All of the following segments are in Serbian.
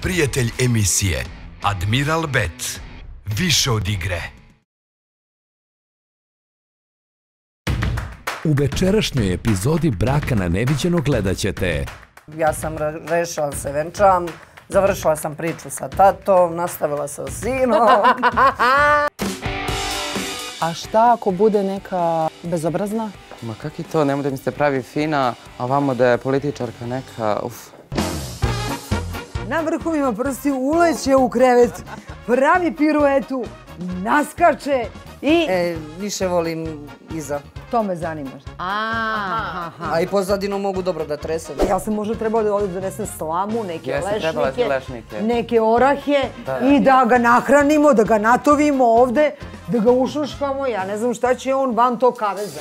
prijatelj emisije Admiral Bet. Više od igre. U večerašnjoj epizodi Braka na neviđeno gledat ćete. Ja sam rešila da se venčam, završila sam priču sa tatom, nastavila sa sinom. A šta ako bude neka bezobrazna? Ma kak je to, nemoj da mi se pravi fina, a vamo da je političarka neka, uf. Na vrhovima prsti uleće u krevet, pravi piruetu, naskače i... Više volim iza. To me zanima. A i pozadinu mogu dobro da tresem. Ja sam možda trebala da ovdje donesem slamu, neke lešnike, neke orahe i da ga nahranimo, da ga natovimo ovde, da ga ušuškamo. Ja ne znam šta će on van tog kaveza.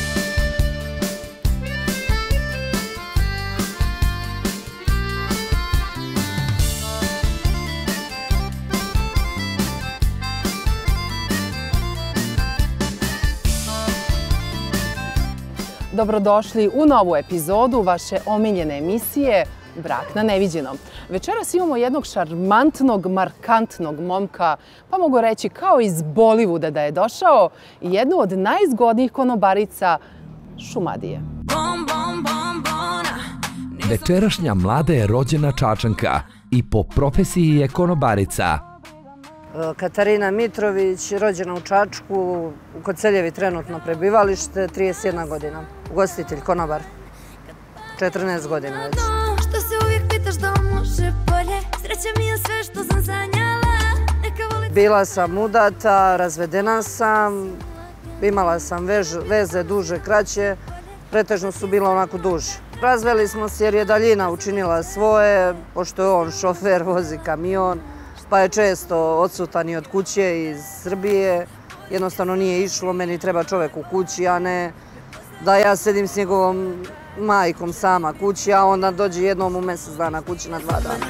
Dobrodošli u novu epizodu vaše omiljene emisije Brak na neviđeno. Večeras imamo jednog šarmantnog, markantnog momka, pa mogu reći kao iz Bollywooda da je došao, i jednu od najzgodnijih konobarica Šumadije. Večerašnja mlada je rođena Čačanka i po profesiji je konobarica. Katarina Mitrović, rođena u Čačku, u Koceljevi trenutno prebivalište, 31 godina. Ugostitelj, konobar, 14 godina već. Što se uvijek pitaš da može bolje, sreća mi je sve što sam sanjala. Bila sam udata, razvedena sam, imala sam veze duže, kraće, pretežno su bila onako duže. Razveli smo se jer je daljina učinila svoje, pošto je on šofer, vozi kamion, pa je često odsutan i od kuće iz Srbije. Jednostavno nije išlo, meni treba čovek u kući, a ne da ja sedim s njegovom majkom sama kući, a onda dođe jednom u mjesec dana kući na 2 dana.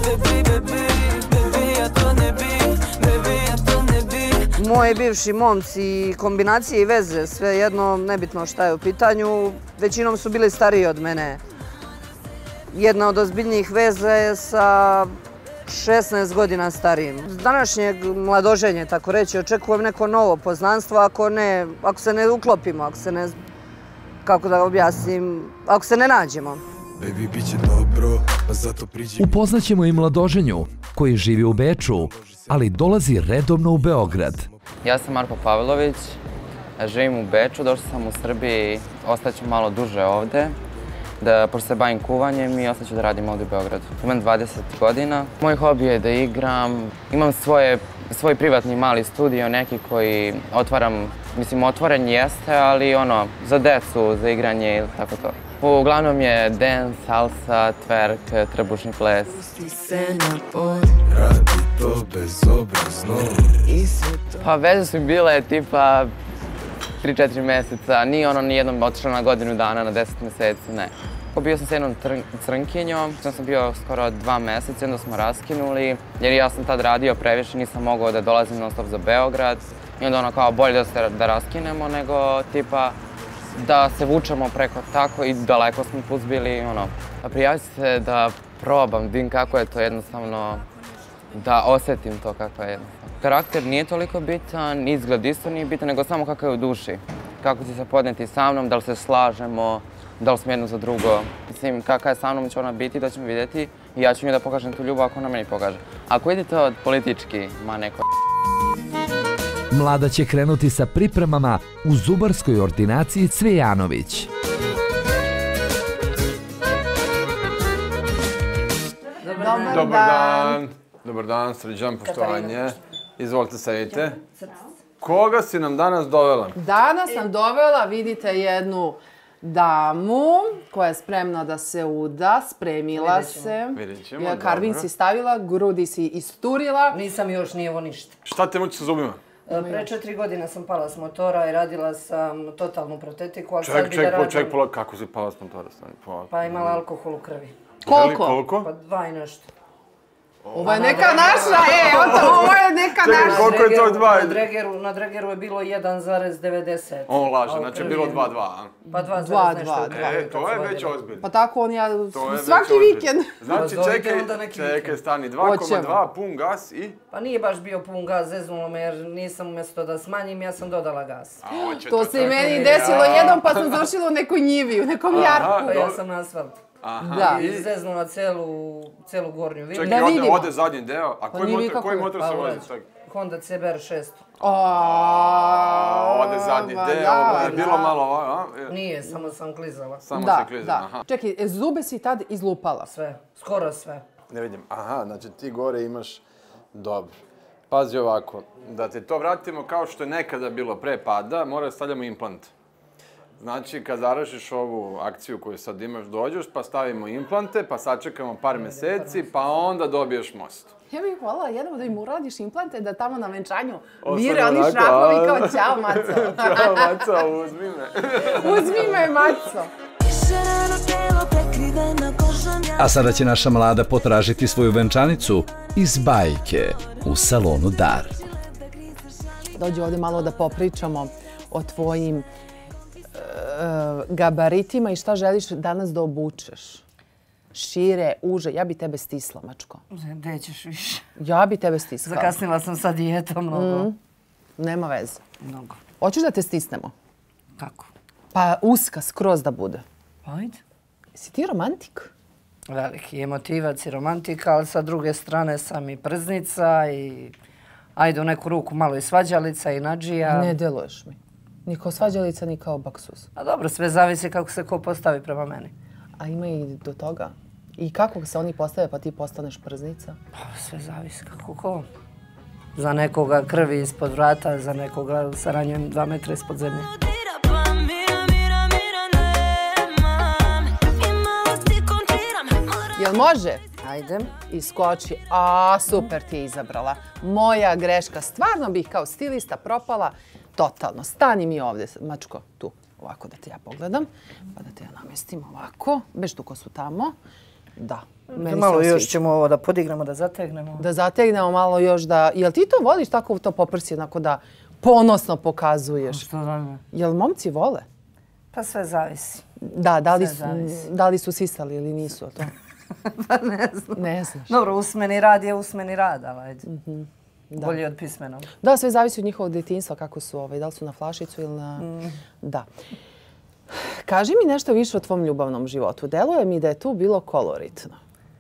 Moji bivši momci, kombinacije i veze, sve jedno, nebitno šta je u pitanju, većinom su bili stariji od mene. Jedna od ozbiljnijih veza je sa 16 godina starijim. Današnjeg mladoženje, tako reći, očekujem neko novo poznanstvo, ako se ne uklopimo, ako se ne, kako da objasnim, ako se ne nađemo. Upoznaćemo i mladoženju koji živi u Beču, ali dolazi redovno u Beograd. Ja sam Marko Pavlović, živim u Beču, došla sam u Srbiji, ostaću malo duže ovde, pošto se bavim kuvanjem i ostaću da radim ovdje u Beogradu. Imam 20 godina. Moj hobi je da igram. Imam svoj privatni mali studio, neki koji otvoren jeste, ali za decu, za igranje ili tako to. Uglavnom je dance, salsa, twerk, trbušni ples. Pa veze su bile tipa 3-4 mjeseca, nije nijednom otišla na godinu dana, na 10 mjeseci, ne. Bio sam s jednom crnkinjom, sam bio skoro 2 mjeseca, onda smo raskinuli, jer ja sam tad radio previše, nisam mogao da dolazim non stop za Beograd. I onda kao bolje da raskinemo nego tipa da se vučemo preko tako i daleko smo plus bili, prijaviti se da probam, da vidim kako je to jednostavno, da osjetim to kako je jednostavno. Karakter nije toliko bitan, izgled isto nije bitan, nego samo kako je u duši. Kako će se podneti sa mnom, da li se slažemo, da li smo jedno za drugo. Mislim, kakva je sa mnom će ona biti, da ćemo vidjeti i ja ću njoj da pokažem tu ljubav ako ona meni pokaže. Ako idete od politički, neko... Mlada će krenuti sa pripremama u zubarskoj ordinaciji Cvijanović. Dobar dan. Dobar dan, sređan, poštovanje. Izvolite, sedite. Koga si nam danas dovela? Danas sam dovela, vidite, jednu damu koja je spremna da se uda, spremila se. Vidjet ćemo. Karvin si stavila, grudi si isturila. Nisam još, nije ovo ništa. Šta te muči sa zubima? Pre 4 godina sam pala s motora i radila sam totalnu protetiku. Ček, kako si pala s motora? Pa imala alkohol u krvi. Koliko? Pa 2 i nešto. Ovo je neka naša, ovo je neka naša. Čekaj, koliko je to 2? Na Dregeru je bilo 1,90. On laže, znači je bilo 2,2. Pa 2, nešto. To je već ozbiljno. Pa tako on ja svaki vikend. Znači, čekaj, stani, 2,2, pun gas i... Pa nije baš bio pun gas, zeznulo me jer nisam umjesto da smanjim, ja sam dodala gas. To se i meni desilo jednom pa sam završila u nekoj njivi, u nekom jarku. Ja sam na asfalt. I zeznula celu gornju vidu. Čekaj, ode zadnji deo, a koji motor se vozi? Honda CBR 600. Ode zadnji deo, je bilo malo ovako? Nije, samo sam klizala. Samo se klizala, aha. Čekaj, zube si tad izlupala? Sve, skoro sve. Ne vidim, aha, znači ti gore imaš, dobro. Pazi ovako, da te to vratimo kao što je nekada bilo pre pada, mora da stavljamo implant. Znači, kad završiš ovu akciju koju sad imaš, dođeš, pa stavimo implante, pa sačekamo par meseci, pa onda dobiješ most. Ja bih volila jednom da im uradiš implante, da tamo na venčanju vire oni šrafovi kao ćao, Maco. Ćao, Maco, uzmi me. Uzmi me, Maco. A sada će naša mlada potražiti svoju venčanicu iz bajke u salonu Dar. Dođi ovdje malo da popričamo o tvojim gabaritima i šta želiš danas da obučeš. Šire, uže, ja bi tebe stisla, mačko. Gde ćeš više? Ja bi tebe stiskala. Zakasnila sam sa dijetom mnogo. Nema veze. Mnogo. Hoćeš da te stisnemo? Kako? Pa uska, skroz da bude. Ajde. Si ti romantik? Veliki emotivac i romantika, ali sa druge strane sam i prznica i ajde u neku ruku malo i svađalica i nadžija. Ne deluješ mi. Ni kao svađalica, ni kao baksuz. A dobro, sve zavisi kako se ko postavi prema meni. A ima i do toga. I kako se oni postave pa ti postaneš prznica? Pa sve zavisi kako ko. Za nekoga krvi ispod vrata, za nekoga sa ranjem 2 metra ispod zemlje. Jel može? Ajde. Iskoči. A, super ti je izabrala. Moja greška. Stvarno bih kao stilista propala. Totalno. Stani mi ovdje, mačko, tu. Ovako da te ja pogledam. Pa da te ja namestim ovako. Bež tu ko su tamo. Da. Malo još ćemo ovo da podignemo, da zategnemo. Da zategnemo malo još da... Jel ti to voliš tako to poprsi, onako da ponosno pokazuješ? Što znam? Jel momci vole? Pa sve zavisi. Da, da li su sisali ili nisu to? Pa ne znam. Ne znaš. Dobro, usmeni rad je usmeni rad, ali ajde. Bolje od pismenog. Da, sve zavisi od njihovog djetinjstva, kako su, da li su na flašicu ili na... Da. Kaži mi nešto više o tvom ljubavnom životu. Deluje mi da je tu bilo koloritno.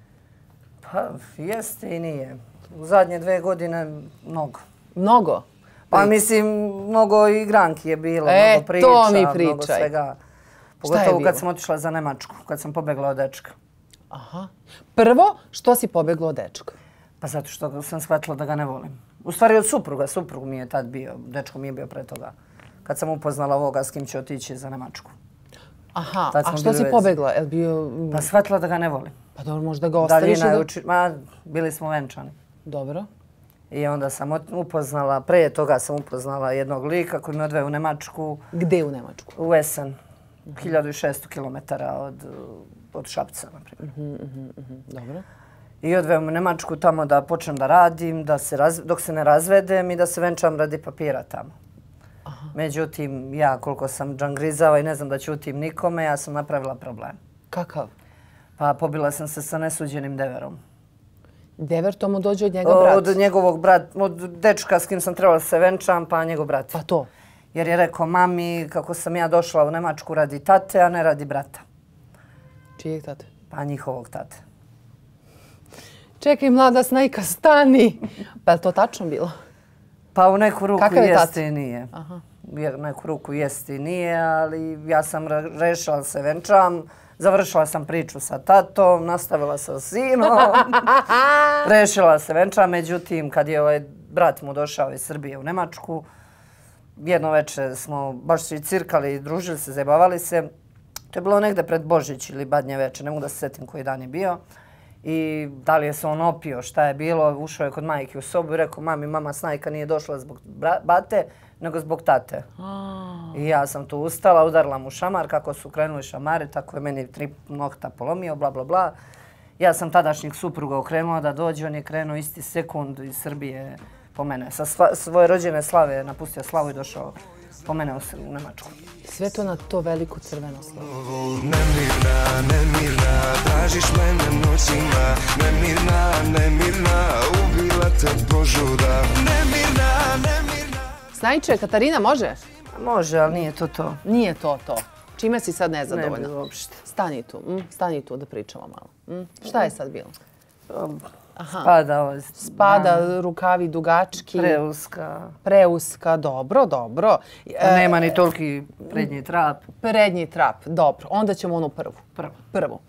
Pa, jeste i nije. U zadnje 2 godine mnogo. Mnogo? Pa mislim, mnogo igranki je bilo, mnogo priča, to mi pričaj. Mnogo svega. Pogotovo kad sam otišla za Nemačku, kad sam pobegla od dečka. Aha. Prvo, što si pobegla od dečka? Pa zato što sam shvatila da ga ne volim. U stvari od supruga. Suprug mi je tad bio, dečko mi je bio pre toga. Kad sam upoznala ovoga s kim će otići za Nemačku. Aha, a što si pobegla? Pa shvatila da ga ne volim. Pa dobro, možda ga ostaviš bili smo venčani. Dobro. I onda sam upoznala, pre toga sam upoznala jednog lika koji me odveo u Nemačku. Gde u Nemačku? U Essen. 1600 km od Šapca, na primjer. Dobro. I odveo me u Nemačku tamo da počnem da radim, dok se ne razvedem i da se venčam radi papira tamo. Međutim, ja koliko sam džangrizava i ne znam da ćutim nikome, ja sam napravila problem. Kakav? Pa pobila sam se sa nesuđenim deverom. Dever, to mu dođe od njegov brat? Od njegovog brata, od dečka s kim sam trebala da se venčam, pa njegov brat. Pa to? Jer je rekao mami kako sam ja došla u Nemačku radi tate, a ne radi brata. Čijeg tate? Pa njihovog tate. Čekaj, mlada snajka, stani! Pa je to tačno bilo? Pa u neku ruku jeste i nije. U neku ruku jeste i nije, ali ja sam rešila da se venčam. Završila sam priču sa tatom, nastavila sa sinom. Rešila se venčam, međutim, kad je ovaj brat mu došao iz Srbije u Nemačku, jedno večer smo baš svi cirkali, družili se, zabavali se. To je bilo negde pred Božić ili Badnje večer, ne mogu da se setim koji dan je bio. I da li je se on opio, šta je bilo, ušao je kod majke u sobu i rekao mami, mama snajka nije došla zbog bate, nego zbog tate. I ja sam tu ustala, udarila mu šamar, kako su krenuli šamari, tako je meni 3 nokta polomio, bla bla bla. Ja sam tadašnjeg supruga okrenula da dođe, on je krenuo isti sekund iz Srbije po mene. Sa svoje rođene Slave napustio Slavu i došao po mene u Nemačku. Sve to na to veliko crveno slovo. Nemirna, tražiš mene noćima. Nemirna, ubila te požuda. Nemirna. Snajče, Katarina, može? Može, ali nije to to. Nije to to. Čime si sad nezadovoljna? Ne bi uopšte. Stani tu da pričamo malo. Šta je sad bilo? Spada, rukavi dugački. Preuska. Dobro. Nema ni toliki prednji trap. Prednji trap, dobro. Onda ćemo onu prvu.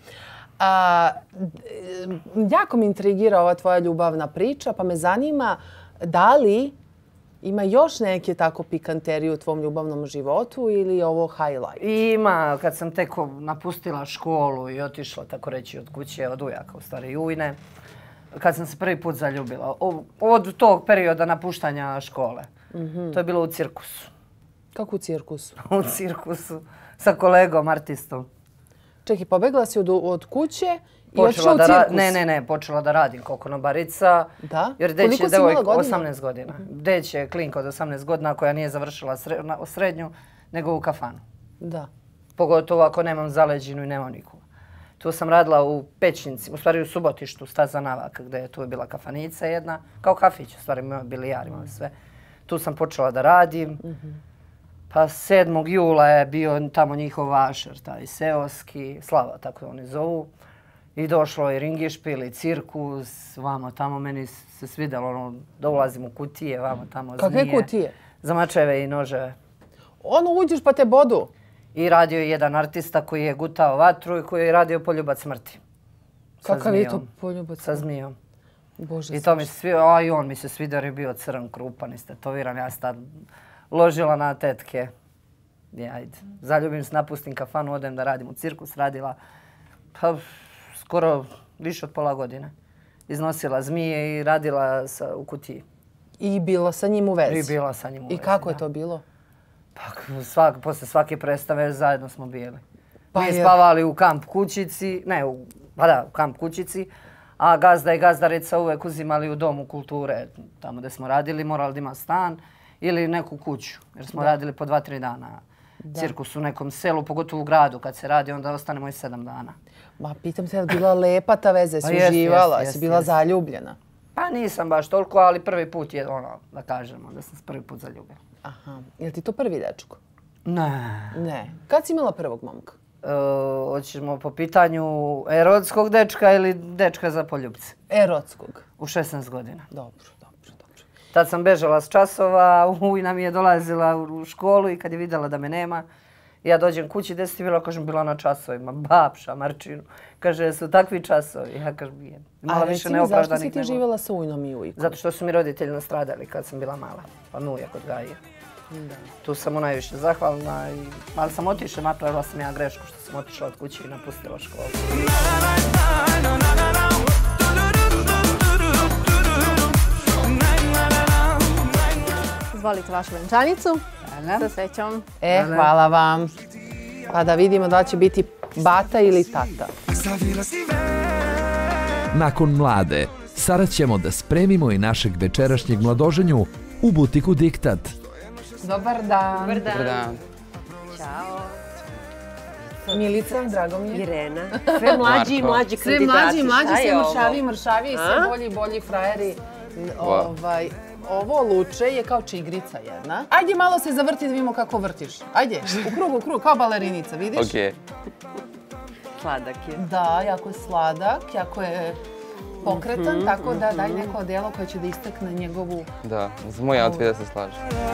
Jako mi intrigira ova tvoja ljubavna priča, pa me zanima da li ima još neke tako pikanterije u tvom ljubavnom životu ili je ovo highlight? Ima, kad sam tek napustila školu i otišla, tako reći, od kuće, od ujaka, u stvari Ujne, kad sam se prvi put zaljubila. Od tog perioda napuštanja škole. To je bilo u cirkusu. Kako u cirkusu? U cirkusu, sa kolegom, artistom. Čekaj, pobegla si od kuće i otišla u cirkus? Ne, počela da radim kao konobarica. Da? Jer Koliko si imala godina? 18 godina. Deć je klinka od 18 godina koja nije završila srednju, nego u kafanu. Da. Pogotovo ako nemam zaleđinu i nemam nikoga. Tu sam radila u Pećnici, u stvari u Subotištu, Staza Navaka, gdje je tu bila kafanica jedna, kao kafić, u stvari imao bilijar, imao sve. Tu sam počela da radim. Pa 7. jula je bio tamo njihov vašer, taj seoski, Slava, tako oni zovu. I došlo i ringišpil i cirkus, vamo tamo meni se svidjelo, da ulazim u kutije, vamo tamo zmije. Kakve kutije? Za mačeve i noževe. Uđeš pa te bodu? I radio je jedan artista koji je gutao vatru i koji je radio poljubac smrti. Kakav je to poljubac smrti? Sa zmijom. Bože, i to mi se svidio, a i on mi se svidio jer je bio crn, krupan, istetoviran. Ja sam tad ložila na tetke. Ajde, zaljubim se, napustim kafanu, odem da radim u cirkus, radila pa skoro više od pola godine. Iznosila zmije i radila u kutiji. I bila sa njim u vezi? I bila sa njim u vezi, I kako je to bilo? Pa posle svake predstave zajedno smo bili. Mi spavali u kamp kućici, u kamp kućici, a gazda i gazdarica uvek uzimali u domu kulture, tamo gdje smo radili, morali da ima stan ili neku kuću, jer smo radili po 2-3 dana. Cirkus u nekom selu, pogotovo u gradu, kad se radi, onda ostanemo i 7 dana. Ma, pitam se, je li bila lepa ta veza, jesi uživala, jesi bila zaljubljena? Pa nisam baš toliko, ali prvi put je da kažemo, da sam se prvi put zaljubila. Aha, je li ti to prvi dečko? Ne. Ne. Kad si imala prvog momka? Hoćemo po pitanju erotskog dečka ili dečka za poljubce? Erotskog. U 16 godina. Dobro. Tad sam bežala s časova, Ujna mi je dolazila u školu i kad je vidjela da me nema, ja dođem kući, gdje si ti bila? Kažem, bila na časovima, babša, Marčinu. Kaže, su takvi časovi. Ja kažem, je. A recimo, zašto si ti živjela sa Ujnom i Ujkom? Zato što su mi roditelji nastradali kad sam bila mala, pa me ujak odgajio. Tu sam mu najviše zahvalna, ali sam otišla, napravila sam ja grešku što sam otišla od kuće i napustila školu. Izvolite vašu venčanicu. Sa srećom. Hvala vam. Pa da vidimo da će biti bata ili tata. Nakon mlade, sada ćemo da spremimo i našeg večerašnjeg mladoženju u butiku Diktat. Dobar dan. Dobar dan. Ćao. Milica, drago mi je. Irena. Sve mlađi i mlađi kandidati. Sve mlađi, sve mršavi i sve bolji i bolji frajeri. Ovo luče je kao čigrica jedna. Ajde malo se zavrti da vidimo kako vrtiš. Ajde, u krug, kao balerinica, vidiš? Okej. Sladak je. Da, jako je sladak, jako je pokretan, tako da daj neko odelo koje će da istakne njegovu... Da, za moj outfit da se slaže.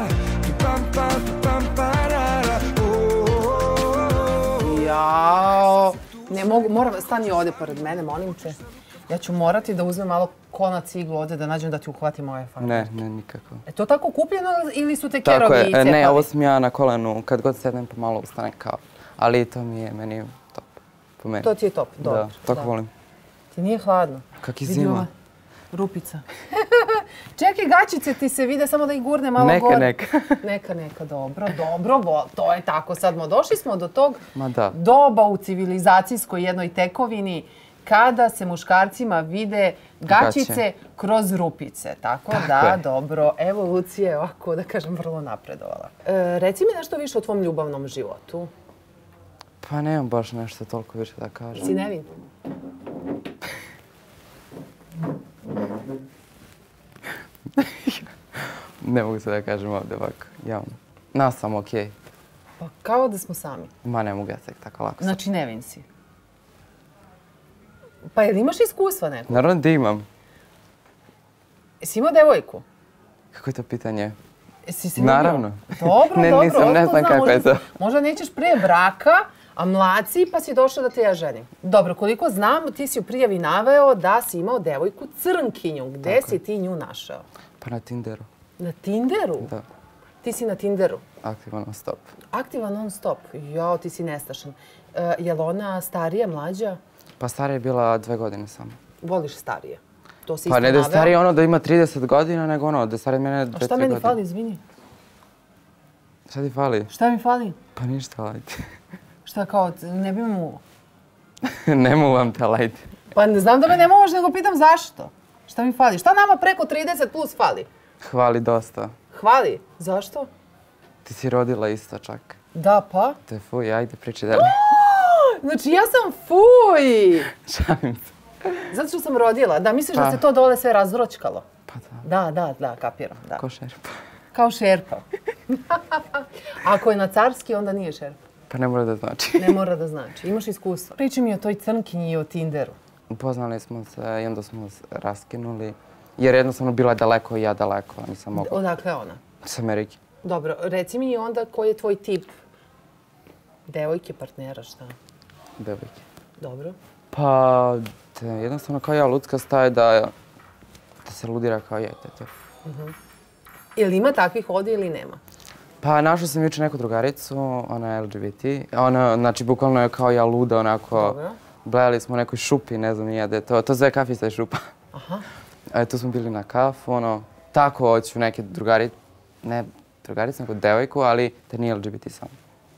Jao, ne mogu, moram, stani ovdje pored mene, molim te. Ja ću morati da uzmem malo konac iglu ovdje da nađem da ti uhvatim ove farbe. Ne, nikako. Je to tako kupljeno ili su te kerovi i cepali? Ne, ovo sam ja na kolenu, kad god sednem pomalo ustane kao. Ali to mi je meni top, po meni. To ti je top, dobro. Da, tako volim. Ti nije hladno? Kak je zima. Rupica. Čekaj, gačice ti se vide, samo da ih gurne malo gore. Neka, dobro, to je tako. Sad došli smo do tog doba u civilizacijskoj jednoj tekovini kada se muškarcima vide gaćice kroz rupice. Tako da, dobro. Evo, Lucija je ovako, da kažem, vrlo napredovala. Reci mi nešto više o tvom ljubavnom životu. Pa nemam baš nešto toliko više da kažem. Si nevin? Ne mogu se da kažem ovdje ovako, javno. Nas sam okej. Pa kao da smo sami. Ma ne mogu ja se tako lako. Znači nevin si. Pa jel imaš iskustva neko? Naravno da imam. Jesi imao devojku? Kako je to pitanje? Jesi se vidio? Naravno. Dobro, ne, dobro. Nisam, ne znam kako je to. Možda nećeš prije braka, a mlad si pa si došao da te ja ženim. Dobro, koliko znam, ti si u prijavi naveo da si imao devojku Crnkinju. Gde si ti nju našao? Pa na Tinderu. Na Tinderu? Da. Ti si na Tinderu? Aktivan non stop. Aktivan non stop? Jao, ti si nestašan. Je li ona starija, mlađa? Pa starija je bila 2 godine samo. Voliš starije? To si pa ne da je starije ono da ima 30 godina, nego ono da je starije mene 2-3 godine. A šta meni fali, izvini? Šta ti fali? Šta mi fali? Pa ništa, lajte. Šta kao, ne bi me muvo? Ne muvam te, lajte. Pa ne znam da me ne muvaš, nego pitam zašto. Šta mi fali? Šta nama preko 30 plus fali? Hvali dosta. Hvali? Zašto? Ti si rodila isto čak. Da, pa? Te fuj, ajde priči dalje. Znači ja sam fuj! Šalim se. Zato što sam rodila. Da, misliš da se to dole sve razvročkalo? Pa da. Da, kapiram. Da. Ko šerpa. Kao šerpa. Ako je na carski, onda nije šerpa. Pa ne mora da znači. Ne mora da znači. Imaš iskustva. Priči mi o toj Crnkinji i o Tinderu. Upoznali smo se i onda smo se raskinuli. Jer jednostavno bila je daleko i ja daleko. Nisam mogla. Odakle je ona? S Amerike. Dobro, reci mi onda koji je tvoj tip devojke, partnera, šta? Devojke. Dobro. Pa, jednostavno kao ja, ludska staje da se ludira kao ja. Ili ima takvih ovdje ili nema? Pa našao sam jučer neku drugaricu, ona je LGBT. Ona, znači, bukvalno je kao ja luda, onako. Blejali smo u nekoj šupi, ne znam nije da je to. To zove kafista i šupa. Aha. Tu smo bili na kafu, ono. Tako hoću neke drugarice, ne drugarice, nego devojku, ali da nije LGBT samo.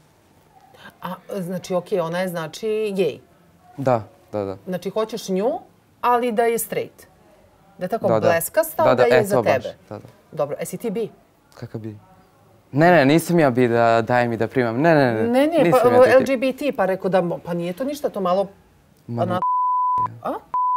A, znači, okej, ona je znači gej. Da. Znači, hoćeš nju, ali da je straight. Da je tako bleskasta, da je za tebe. Da. Dobro, jesi ti bi? Kakav bi? Ne, nisam ja bi da dajem i da primam. Ne. Ne, pa LGBT, pa rekao da, pa nije to ništa, to malo... A?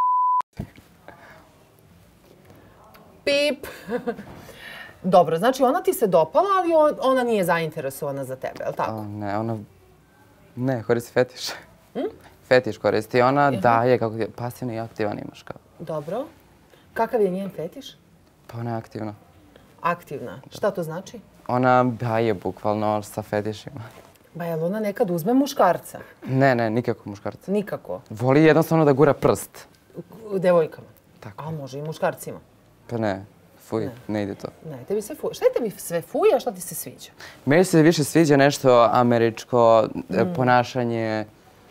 Pip. Dobro, znači ona ti se dopala, ali ona nije zainteresovana za tebe, je li tako? Ne, ona... Ne, koristi fetiš. Fetiš koristi. Ona daje kako je pasivni i aktivan imaš kao. Dobro. Kakav je njen fetiš? Pa ona je aktivna. Aktivna. Šta to znači? Ona daje bukvalno sa fetišima. Ba, jel ona nekad uzme muškarca? Ne, nikako muškarca. Nikako? Voli jednostavno da gura prst. U devojkama? Tako. A može i muškarcima? Pa ne, fuj, ne ide to. Ne, tebi sve fuj. Šta je tebi sve fuj, a šta ti se sviđa? Meni se više sviđa nešto američko, ponašanje,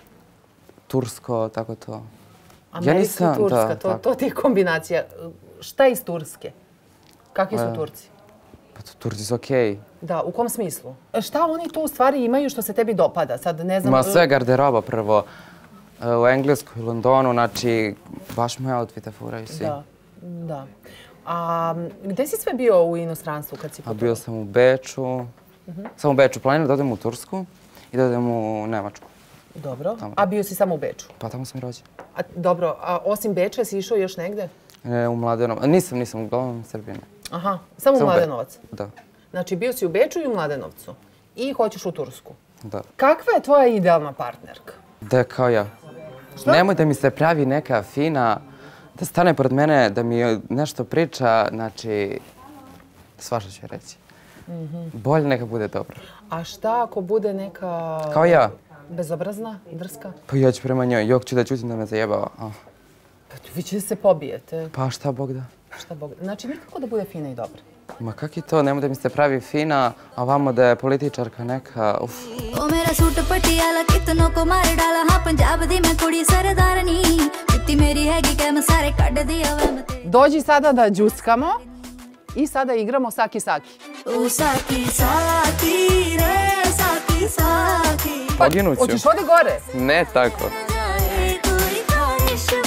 tursko, tako to. Američko, turska, to ti je kombinacija. Šta je iz Turske? Kakvi su Turci? Pa Turci su okej. Da, u kom smislu? Šta oni tu u stvari imaju što se tebi dopada? Sad ne znam... Ma sve garderoba prvo. U Engleskoj, Londonu, znači baš moje outfite furaju svi. Da. A gdje si sve bio u inostranstvu kad si putovao? Bio sam u Beču. Samo u Beču. Planiram da odem u Tursku i da odem u Nemačku. Dobro. A bio si samo u Beču? Pa tamo sam i rođen. Dobro, a osim Beča si išao još negde? U Mladenovac. Nisam, uglavnom Srbije. Aha, samo u Mladenovac? Da. Znači bio si u Beču i u Mladenovcu. I hoćeš u Tursku? Da. Kakva je tvoja idealna partnerka? Da je kao ja. Nemoj da mi se pravi neka fina, da stane pored mene, da mi nešto priča, znači, svašta ću reći. Bolje neka bude dobro. A šta ako bude neka... Kao ja. Bezobrazna, drska? Pa ja ću prema njoj, ću da ćutim da me zajebava. Pa vi ćete se pobijete. Pa šta Bog da? Šta Bog da? Znači nikako da bude fina i dobra. Ma kak je to? Nemoj da mi se pravi fina, a vamo da je političarka neka, uf. O mera sut patiala kitno ko mar dala ha Punjab di main kudi sardarni itti meri hegi ke main sare kad diya ve. Dođi sada da džuskamo i sada igramo saki saki. O saki saki re saki saki. Poginuću. Hoćeš odi gore? Ne tako.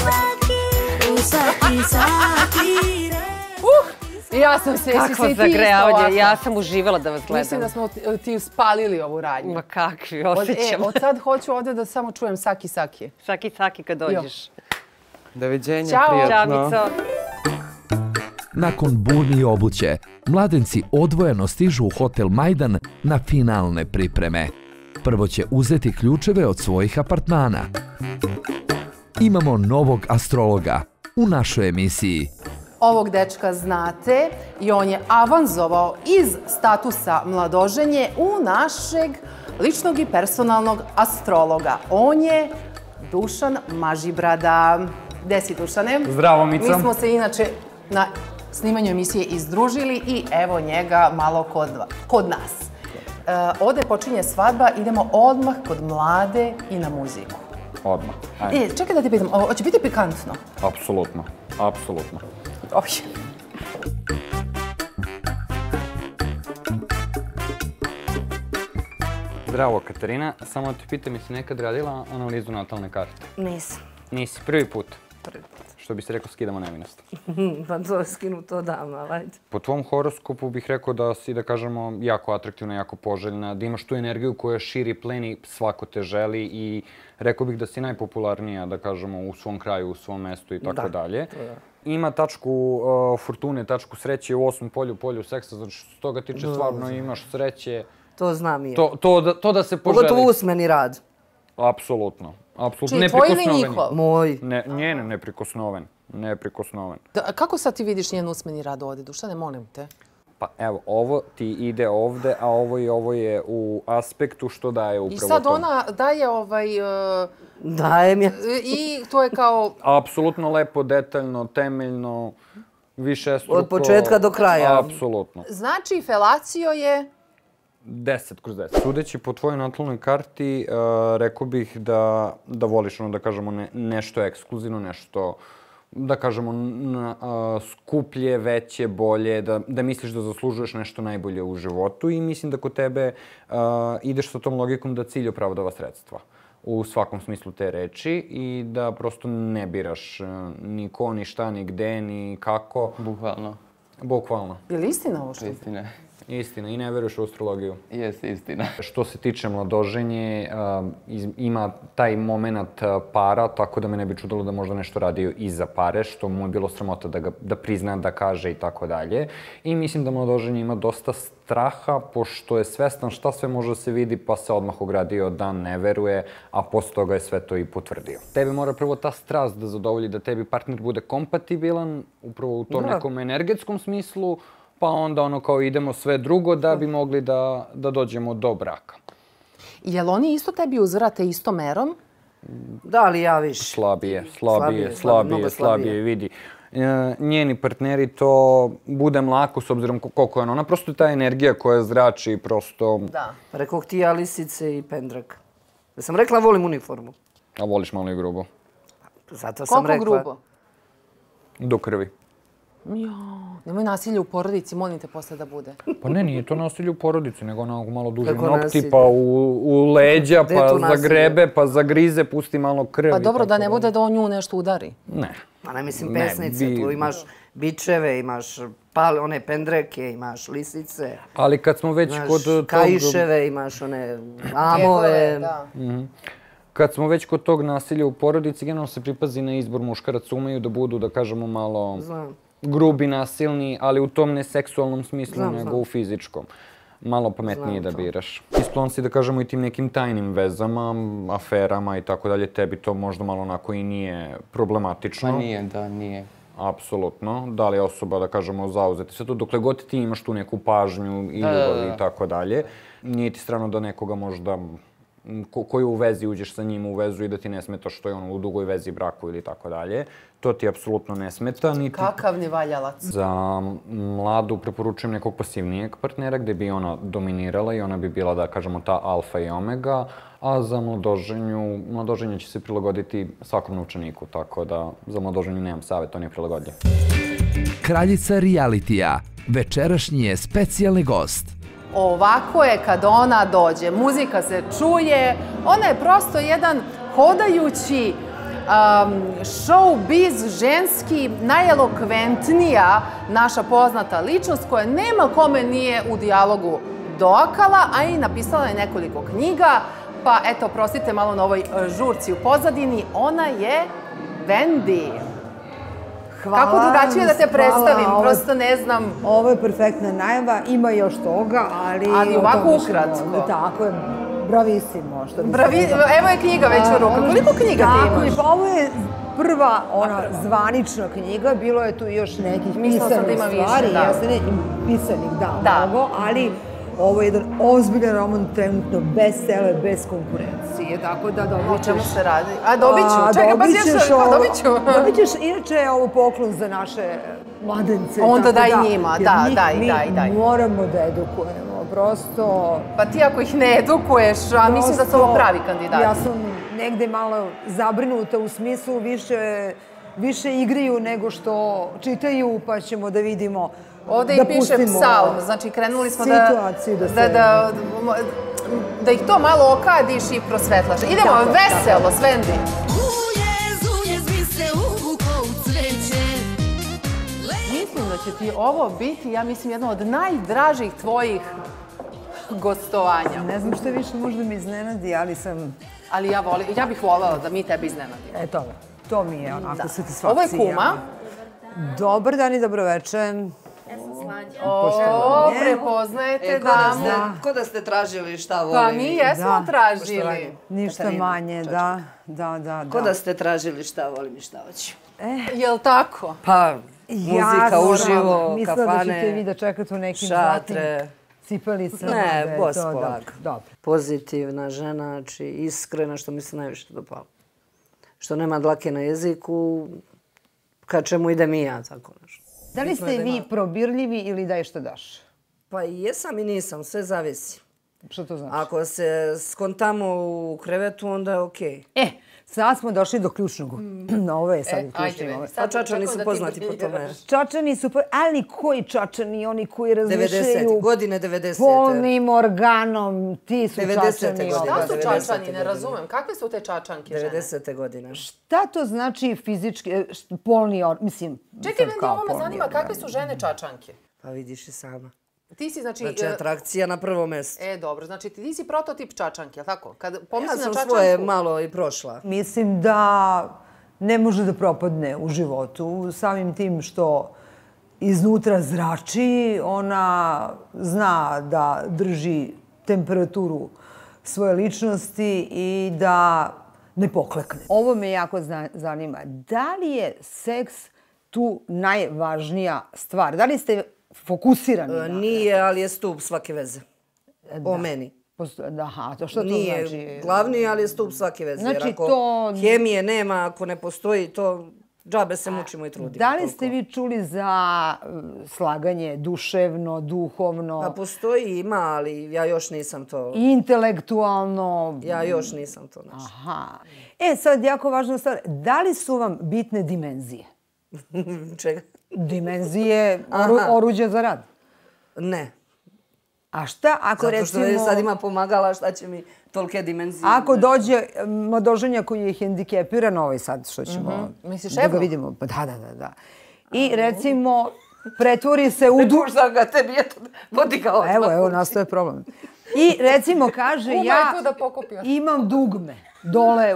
Ja sam se, jesi Kakvo si ti isto zagrejavanje, ovako? ja sam uživala da vas gledam. Mislim da smo ti spalili ovu radnju. Ma kakvi, osjećam. Od sad hoću ovdje da samo čujem saki saki. Saki kad dođeš. Doviđenja, Ćao. prijatno. Ćao, Nakon burni i obuće, mladenci odvojeno stižu u hotel Majdan na finalne pripreme. Prvo će uzeti ključeve od svojih apartmana. Imamo novog astrologa u našoj emisiji. Ovog dečka znate i on je avanzovao iz statusa mladoženje u našeg ličnog i personalnog astrologa. On je Dušan Mažibrada. Gde si, Dušane? Zdravo, Mico. Mi smo se inače na snimanju emisije izdružili i evo njega malo kod nas. Ovde počinje svadba, idemo odmah kod Mlade i na muziku. Odmah. Ajde. Čekaj da te pitam, hoće biti pikantno? Apsolutno, apsolutno. Oj. Zdravo, Katarina. Samo da te pitam, jesi nekad radila analizu natalne karte? Nisam. Nisi, prvi put. Prvi put. Što bi se rekao, skidamo nevinost. Pa to skinu to dama, ajde. Po tvom horoskopu bih rekao da si, da kažemo, jako atraktivna, jako poželjna, da imaš tu energiju koja širi plen i svako te želi i rekao bih da si najpopularnija, da kažemo, u svom kraju, u svom mestu i tako dalje. Ima tačku fortune, tačku sreće u 8. polju, polju seksa, znači što toga tiče stvarno imaš sreće. To znam i ja. To da se poželi. Pogotovo usmeni rad. Apsolutno. Čiji, tvoj ili njihov? Moj. Njen neprikosnoven. Neprikosnoven. Kako sad ti vidiš njen usmeni rad ovdje, Dušane, molim te? Pa evo, ovo ti ide ovde, a ovo je u aspektu što daje upravo to. I sad ona daje Dajem ja. I to je kao... Apsolutno lepo, detaljno, temeljno, višestruko. Od početka do kraja. Apsolutno. Znači, felacio je... 10/10. Sudeći po tvojoj natalnoj karti, rekao bih da voliš, da kažemo, nešto ekskluzivno, nešto, da kažemo, skuplje, veće, bolje, da misliš da zaslužuješ nešto najbolje u životu i mislim da kod tebe ideš sa tom logikom da cilj opravdava sredstva u svakom smislu te reči i da prosto ne biraš ni ko, ni šta, ni gde, ni kako. Bukvalno. Bukvalno. Je li istina ovo što? Istina. Istina, i ne veruješ u astrologiju. Jeste, istina. Što se tiče mladoženje, ima taj moment para, tako da me ne bi čudilo da možda nešto radio i za pare, što mu je bilo sramota da prizna, da kaže i tako dalje. I mislim da mladoženje ima dosta straha, pošto je svestan šta sve može da se vidi, pa se odmah ogradio da ne veruje, a posle toga je sve to i potvrdio. Tebi mora prvo ta strast da zadovolji, da tebi partner bude kompatibilan, upravo u tom nekom energetskom smislu, pa onda kao idemo sve drugo da bi mogli da dođemo do braka. Jel oni isto tebi uzvrate istom merom? Da, ali ja više. Slabije, vidi. Njeni partneri to bude mlako s obzirom koliko je ona. Prosto je ta energija koja zrači prosto... Da. Rekoh ti ja lisice i pendrak. Da sam rekla volim uniformu. A voliš malo i grubo? Zato sam rekla. Koliko grubo? Do krvi. Nemoj nasilje u porodici, molim te posle da bude. Pa ne, nije to nasilje u porodici, nego onako malo duži nokti, pa u leđa, pa zagrebe, pa zagrize, pusti malo krvi. Pa dobro, da ne bude da on nju nešto udari. Ne. Pa ne mislim pesnice, tu imaš bičeve, imaš one pendreke, imaš lisice. Ali kad smo već kod tog... Kaiševe, imaš one amove. Kad smo već kod tog nasilja u porodici, generalno se pripazi na izbor muškaraca, umeju da budu, da kažemo, malo grubi, nasilni, ali u tom ne seksualnom smislu, nego u fizičkom. Malo pametnije da biraš. Isklon si, da kažemo, i tim nekim tajnim vezama, aferama i tako dalje, tebi to možda malo onako i nije problematično. Pa nije, da, nije. Apsolutno. Da li je osoba, da kažemo, zauzeti sve to, dokle god ti imaš tu neku pažnju i ljubav i tako dalje. Nije ti strano da nekoga možda koju u vezi uđeš sa njim u vezu i da ti ne smeta što je u dugoj vezi, braku ili tako dalje. To ti apsolutno ne smeta. Kakav nevaljalac. Za mladu preporučujem nekog pasivnijeg partnera gde bi ona dominirala i ona bi bila, da kažemo, ta alfa i omega, a za mladoženje će se prilagoditi svakom novčaniku, tako da za mladoženje nemam savjet, on je prilagodljiv. Kraljica realitija, večerašnji je specijalni gost. Ovako je kad ona dođe, muzika se čuje, ona je prosto jedan hodajući showbiz ženski, najelokventnija naša poznata ličnost koja nema kome nije u dijalogu doakala, a i napisala je nekoliko knjiga. Pa eto, prostite malo na ovoj žurci u pozadini, ona je Wendy. Kako drugačije da te predstavim, prosto ne znam. Ovo je perfektna najava, ima još toga, ali... Ali ovako ukratko. Tako je, bravissimo. Evo je knjiga već u ruku. Koliko knjiga ti imaš? Pa ovo je prva zvanična knjiga, bilo je tu još nekih pisanih stvari. Pisanih, da, mnogo, ali... Ovo je jedan ozbiljan roman, trenutno bestseller, bez konkurencije, tako da dobit ćeš... O čemu se radi? A dobit ću, čekaj, pa dobit ću. Dobit ćeš, inače je ovo poklon za naše mladence. Onda daj njima, daj. Mi moramo da edukujemo, prosto... Pa ti ako ih ne edukuješ, a mislim da su ovo pravi kandidati. Ja sam negde malo zabrinuta u smislu više igraju nego što čitaju, pa ćemo da vidimo. Ovdje i piše psalm, znači krenuli smo da ih to malo okadiš i prosvetlaš. Idemo, veselo, Svendi! Mislim da će ti ovo biti, ja mislim, jedno od najdražih tvojih gostovanja. Ne znam što više možda me iznenadi, ali sam... Ali ja bih voljela da mi tebi iznenadimo. Eto, to mi je onako satisfakcija. Ovo je kuma. Dobar dan i dobroveče. O, prepoznajete damu. Ko da ste tražili šta voli? Pa mi jesmo tražili. Ništa manje, da. Ko da ste tražili šta volim i šta hoću. Jel' tako? Pa, muzika uživo, mislila kafane, da ćete vi da čekate u nekim šatre. Cipelicama. Ne, bos polako. Pozitivna žena, znači iskrena, što mi se najviše dopalo. Što nema dlake na jeziku, ka čemu idem i ja, tako nešto. Da li ste vi probirljivi ili daj što daš? Pa jesam i nisam, sve zavisi. Što to znači? Ako se skontamo u krevetu, onda je okej. Sad smo došli do ključnog. Ovo je sad ključno. Pa Čačani su poznati po tome. Čačani su, ali koji Čačani? Oni koji razmišljaju... Godine 90. Polnim organom, ti su Čačani. Šta su Čačani? Ne razumem. Kakve su te Čačanke žene? 90. godine. Šta to znači fizički, polni organ? Mislim, čekaj, meni ovo me zanima, kakve su žene Čačanke? Pa vidiš i sama. Ti si, znači... Znači, atrakcija na prvo mesto. Dobro, znači ti si prototip Čačanke, je li tako? Ja sam svoje malo i prošla. Mislim da ne može da propadne u životu. Samim tim što iznutra zrači, ona zna da drži temperaturu svoje ličnosti i da ne poklekne. Ovo me jako zanima. Da li je seks tu najvažnija stvar? Da li ste fokusirani na... Nije, ali je stup svake veze. O meni. Aha, to što to znači? Nije glavni, ali je stup svake veze. Znači jer ako hemije nema, ako ne postoji, to džabe se mučimo i trudimo. Da li ste vi čuli za slaganje duševno, duhovno? Pa postoji, ima, ali ja još nisam to... Intelektualno? Ja još nisam to našla. Aha. Sad jako važna stvar. Da li su vam bitne dimenzije? Čega? Dimenzije oruđa za rad? Ne. A šta ako recimo... Zato što sad ima pomagala, šta će mi tolike dimenzije? Ako dođe mladoženja koji je hendikepiran, ovaj sad što ćemo... Misliš da ga vidimo. Da. I recimo pretvori se u... Prepuštam ga tebi, eto, podigao. Evo, nastaje problem. I recimo kaže ja imam dugme dole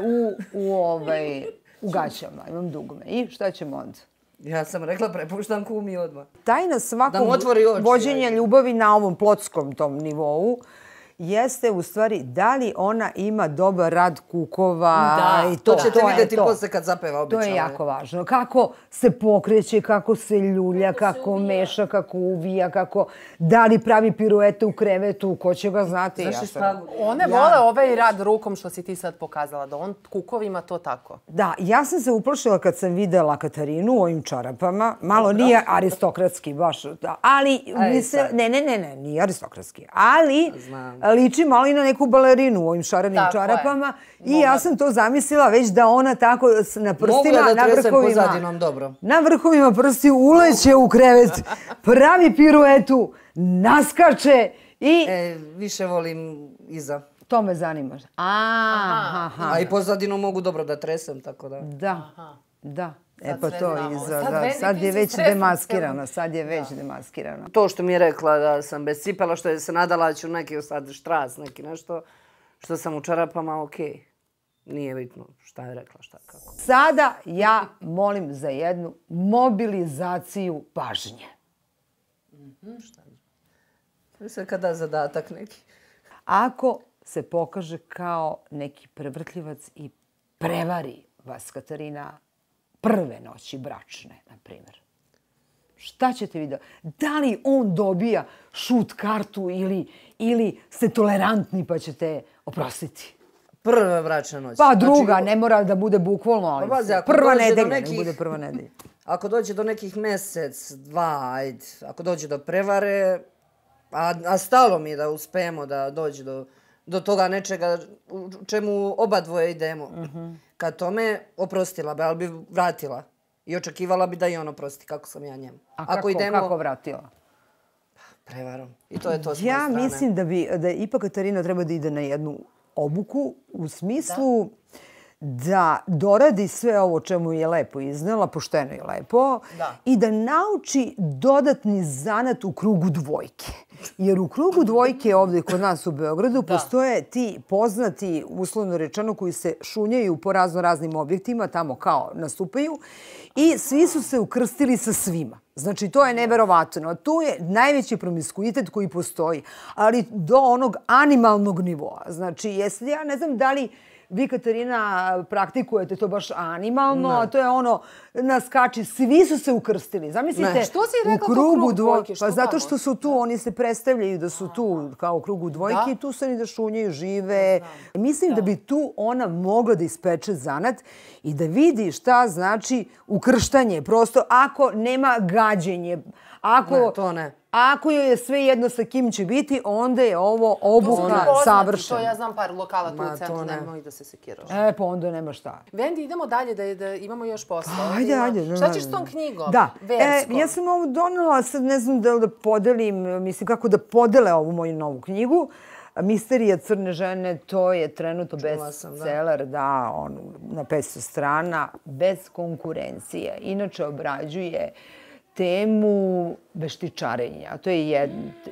u gaćama, imam dugme. I šta ćemo onda? Ja sam rekla, prepuštam kumi odmah. Tajna svakog vođenja ljubavi na ovom plotskom tom nivou jeste u stvari da li ona ima dobar rad kukova. Da, to ćete vidjeti posle kad zapeva obično. To je jako važno. Kako se pokreće, kako se ljulja, kako meša, kako uvija, da li pravi piruete u krevetu, ko će ga znati. One vole ovaj rad rukom što si ti sad pokazala, da on kukovima to tako. Da, ja sam se uplašila kad sam videla Katarinu u ovim čarapama. Malo nije aristokratski baš, ali ne, nije aristokratski. Ali liči malo i na neku balerinu u ovim šarenim čarapama i ja sam to zamislila već da ona tako na prstima, na vrhovima prsti uleće u krevet, pravi piruetu, naskače i... Više volim iza. To me zanima. Aha. A i pozadinu mogu dobro da tresem, tako da... Da. Pa to sad je već demaskirano, To što mi je rekla da sam bez cipela, što je se nadala ću neki sad štras, neki nešto, što sam u čarapama, okej. Nije bitno šta je rekla, šta kako. Sada ja molim za jednu mobilizaciju pažnje. Šta je? To je sve kada zadatak neki. Ako se pokaže kao neki prevrtljivac i prevari vas, Katarina, prve noći bračne, na primjer. Šta ćete vidjeti? Da li on dobija šut kartu ili ste tolerantni pa ćete oprostiti? Prve bračne noći. Pa druga, ne mora da bude bukvalno, ali prva nedelja, ne bude prva nedelja. Ako dođe do nekih mjesec, dva, ajde, ako dođe do prevare, a stalo mi je da uspijemo da dođe do toga nečega u čemu oba dvoje idemo. Kad tome oprostila bi, ali bi vratila. I očekivala bi da i on oprosti, kako sam ja njemu. A kako vratila? Prevarom. I to je to s moje strane. Ja mislim da ipak Katarina treba da ide na jednu obuku u smislu da doradi sve ovo čemu je lepo iznela, pošteno i lepo, i da nauči dodatni zanat u krugu dvojke. Jer u krugu dvojke ovdje kod nas u Beogradu postoje ti poznati, uslovno rečeno, koji se šunjaju po raznim objektima, tamo kao nastupaju, i svi su se ukrstili sa svima. Znači, to je neverovatno. Tu je najveći promiskuitet koji postoji, ali do onog animalnog nivoa. Znači, ja ne znam da li vi, Katarina, praktikujete to baš animalno, a to je ono, naskači, svi su se ukrstili. Zamislite, što si rekao krug dvojke? Pa zato što su tu, oni se predstavljaju da su tu kao u krugu dvojke i tu su oni da šunjaju, žive. Mislim da bi tu ona mogla da ispeče zanat i da vidi šta znači ukrštanje. Prosto, ako nema gađenje, ako joj je sve jedno sa kim će biti, onda je ovo obuka savršena. To ja znam par lokala tu u centru, nemoj da se sekiraš. Pa onda nema šta. Vendi, idemo dalje da imamo još posla. Ajde. Šta ćeš s tom knjigom? Da, ja sam ovo donela, sad ne znam da podelim, mislim kako da podele ovu moju novu knjigu. Misterija crne žene, to je trenutno bestseller, na 500 strana, bez konkurencije. Inače obrađuje temu veštičarenja. To je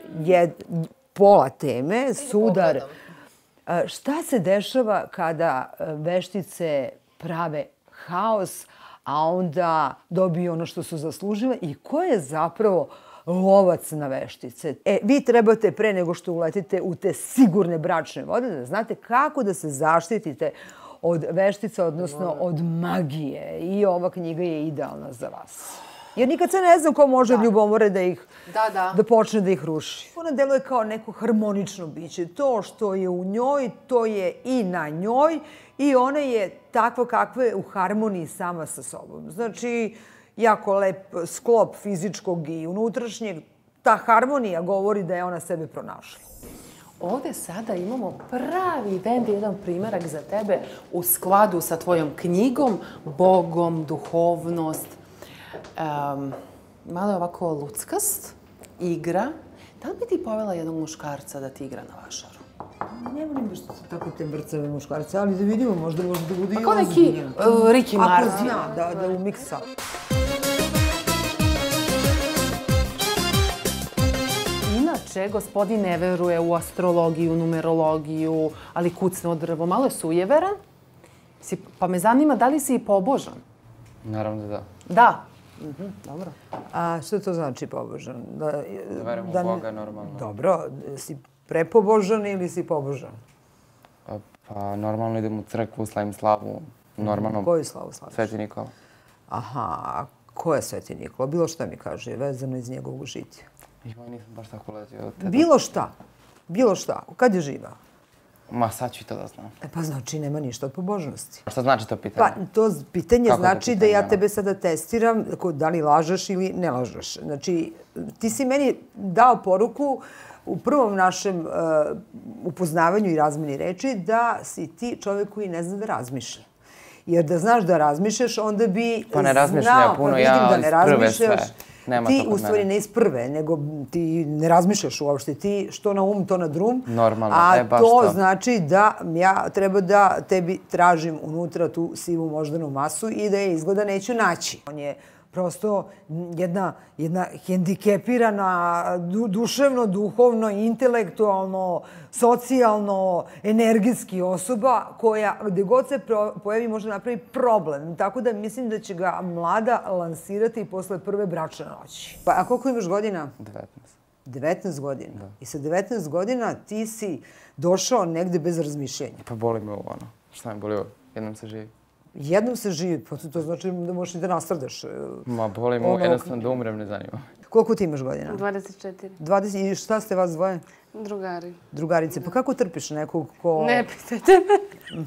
pola teme, sudar. Šta se dešava kada veštice prave haos, a onda dobiju ono što su zaslužile i ko je zapravo lovac na veštice? Vi trebate pre nego što uletite u te sigurne bračne vode da znate kako da se zaštitite od veštica, odnosno od magije. I ova knjiga je idealna za vas. Jer nikad se ne znam ko može od ljubomore da počne da ih ruši. Ona deluje kao neko harmonično biće. To što je u njoj, to je i na njoj i ona je takva kakva je u harmoniji sama sa sobom. Znači, jako lep sklop fizičkog i unutrašnjeg. Ta harmonija govori da je ona sebe pronašla. Ovdje sada imamo pravi Vendi, jedan primjerak za tebe u skladu sa tvojom knjigom, Bogom, duhovnost. Malo je ovako luckast, igra. Da li bi ti povela jednog muškarca da ti igra na vašaru? Ne volim baš tako te brcave muškarce, ali da vidimo, možda može da bude i ozbiljno. Kao neki Ricky Martin. Ako zna da umiksa. Inače, gospodin ne veruje u astrologiju, numerologiju, ali kucno drvo. Malo je sujeveran. Pa me zanima da li si i pobožan? Naravno da da. Da. Dobro. A što to znači pobožan? Da verujem u Boga normalno. Dobro, si prepobožan ili si pobožan? Pa normalno idem u crkvu, slavim slavu. Normalno. Koju slavu slaviš? Sveti Nikola. Aha, a ko je Sveti Nikola? Bilo šta mi kaže, vezano iz njegovog žitja. Nisam baš tako letio. Bilo šta? Bilo šta? Kad je živa? Ma sad ću i to da znam. Pa znači nema ništa od pobožnosti. Šta znači to pitanje? Pa to pitanje znači da ja tebe sada testiram da li lažeš ili ne lažeš. Znači, ti si meni dao poruku u prvom našem upoznavanju i razmeni reči da si ti čovjek koji ne zna da razmišlja. Jer da znaš da razmišljaš, onda bi Pa ne razmišljam puno, ja iz prve sve. ti u stvari ne iz prve, nego ti ne razmišljaš uopšte. Ti što na um, to na drum. Normalno, baš to. A to znači da ja treba da tebi tražim unutra tu sivu moždanu masu i da je izgleda neću naći. On je prosto jedna hendikepirana, duševno, duhovno, intelektualno, socijalno, energijski osoba koja gde god se pojavi može napravi problem. Tako da mislim da će ga mlada lansirati posle prve bračne noći. Pa, a koliko imaš godina? 19. 19 godina. Da. I sa 19 godina ti si došao negde bez razmišljenja. Pa boli me ovo, ono. Šta me boli ovo? Jednom se živi. Jednom se živi, pa to znači da možeš i da nastradaš. Ma, boli me jednostavno da umrem, ne zanima. Koliko ti imaš godina? 24. 20, i šta ste vas dvoje? Drugari. Drugarice. Pa kako trpiš nekog ko... Ne pitajte me.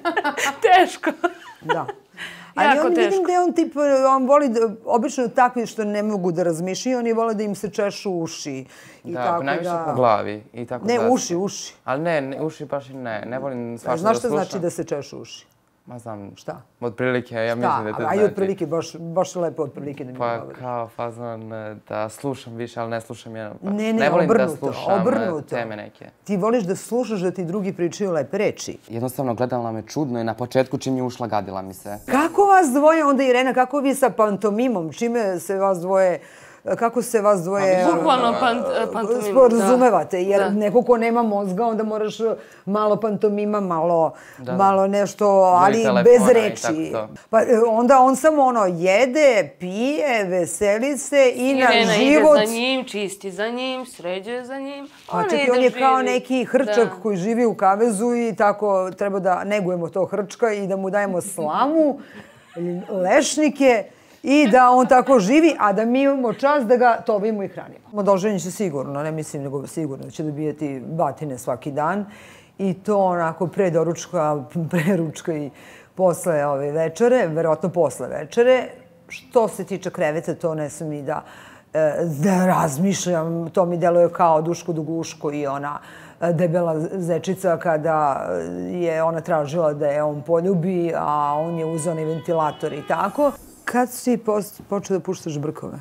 Teško. Da. Ali on vidim da je on tip, on voli, obično takvi što ne mogu da razmišljaju, oni vole da im se češu uši. Da, najviše po glavi. Ne, uši. Ali ne, uši baš i ne. Ne volim svašta da slušam. Znaš šta znači da se češu uši? Ma znam. Šta? Otprilike, ja mislim da te znači. Ajde otprilike, baš lepo otprilike da mi govoriš. Pa kao fazon da slušam više, ali ne slušam jedno. Ne, volim da slušam teme neke. Ti voliš da slušaš da ti drugi pričaju lepe reči. Jednostavno gledala me čudno i na početku čim je ušla gadila mi se. Kako vas dvoje onda, Irena, kako vi sa pantomimom? Čime se vas dvoje... Kako se vas dvoje sporazumevate? Jer neko ko nema mozga, onda moraš malo pantomima, malo nešto, ali bez reči. Pa onda on samo jede, pije, veseli se i na život... Irena ide za njim, čisti za njim, sređuje za njim. A čekaj, on je kao neki hrčak koji živi u kavezu i tako treba da negujemo to hrčka i da mu dajemo slamu, lešnike... I da on tako živi, a da mi imamo čast da ga tovimo i hranimo. Doženje će sigurno, ne mislim nego sigurno će dobijati batine svaki dan. I to onako pre ručka i posle ove večere, verovatno posle večere. Što se tiče kreveta, to ne sam ni da razmišljam. To mi deluje kao Duško Duguško i ona debela zečica kada je ona tražila da je on poljubi, a on je uzeo onaj ventilator i tako. Kad si počeo da puštaš brkove?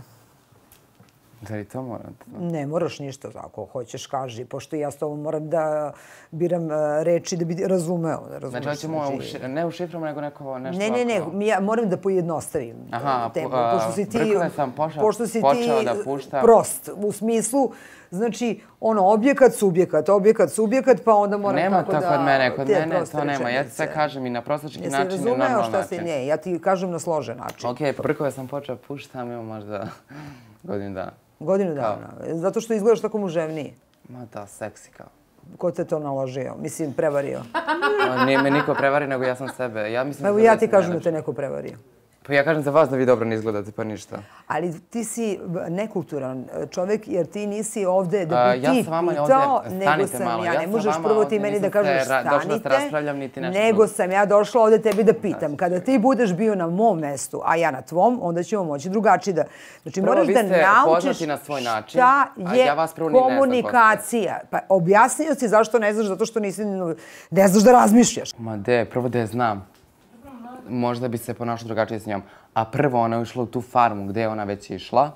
Da li to moram? Ne moraš ništa, ako hoćeš kaži, pošto ja s tobom moram da biram reči da bi razumeo. Znači, hoćemo ne u šiframa, nego neko nešto ovako? Ne, ja moram da pojednostavim temu. Brkove sam počeo da puštam. Prost, u smislu, znači, objekat, subjekat, pa onda moram tako da... Nema to kod mene to nema. Ja ti sve kažem i na prostački način i na normalan način. Ne, ja ti kažem na složen način. Okej, brkove sam počeo puštam, ima možda godinu dana. Godinu dana? Zato što izgledaš tako muževniji? Ma da, seksi kao. Ko te to naložio? Mislim, prevario? Nije me niko prevario, nego ja sam sebe. Evo ja ti kažem da te neko prevario. Pa ja kažem za vas da vi dobro ne izgledate, pa ništa. Ali ti si nekulturan čovjek jer ti nisi ovde da bi ti pitao, nego sam ja. Ne možeš prvo ti meni da kažeš stanite, nego sam ja došla ovde tebi da pitam. Kada ti budeš bio na mom mestu, a ja na tvom, onda ćemo moći drugačije da... Znači moraš da naučiš šta je komunikacija. Pa objasnio si zašto ne znaš, zato što ne znaš da razmišljaš. Ma prvo da je znam. Možda bi se ponašao drugačije s njom. A prvo ona je išla u tu farmu gde je ona već išla.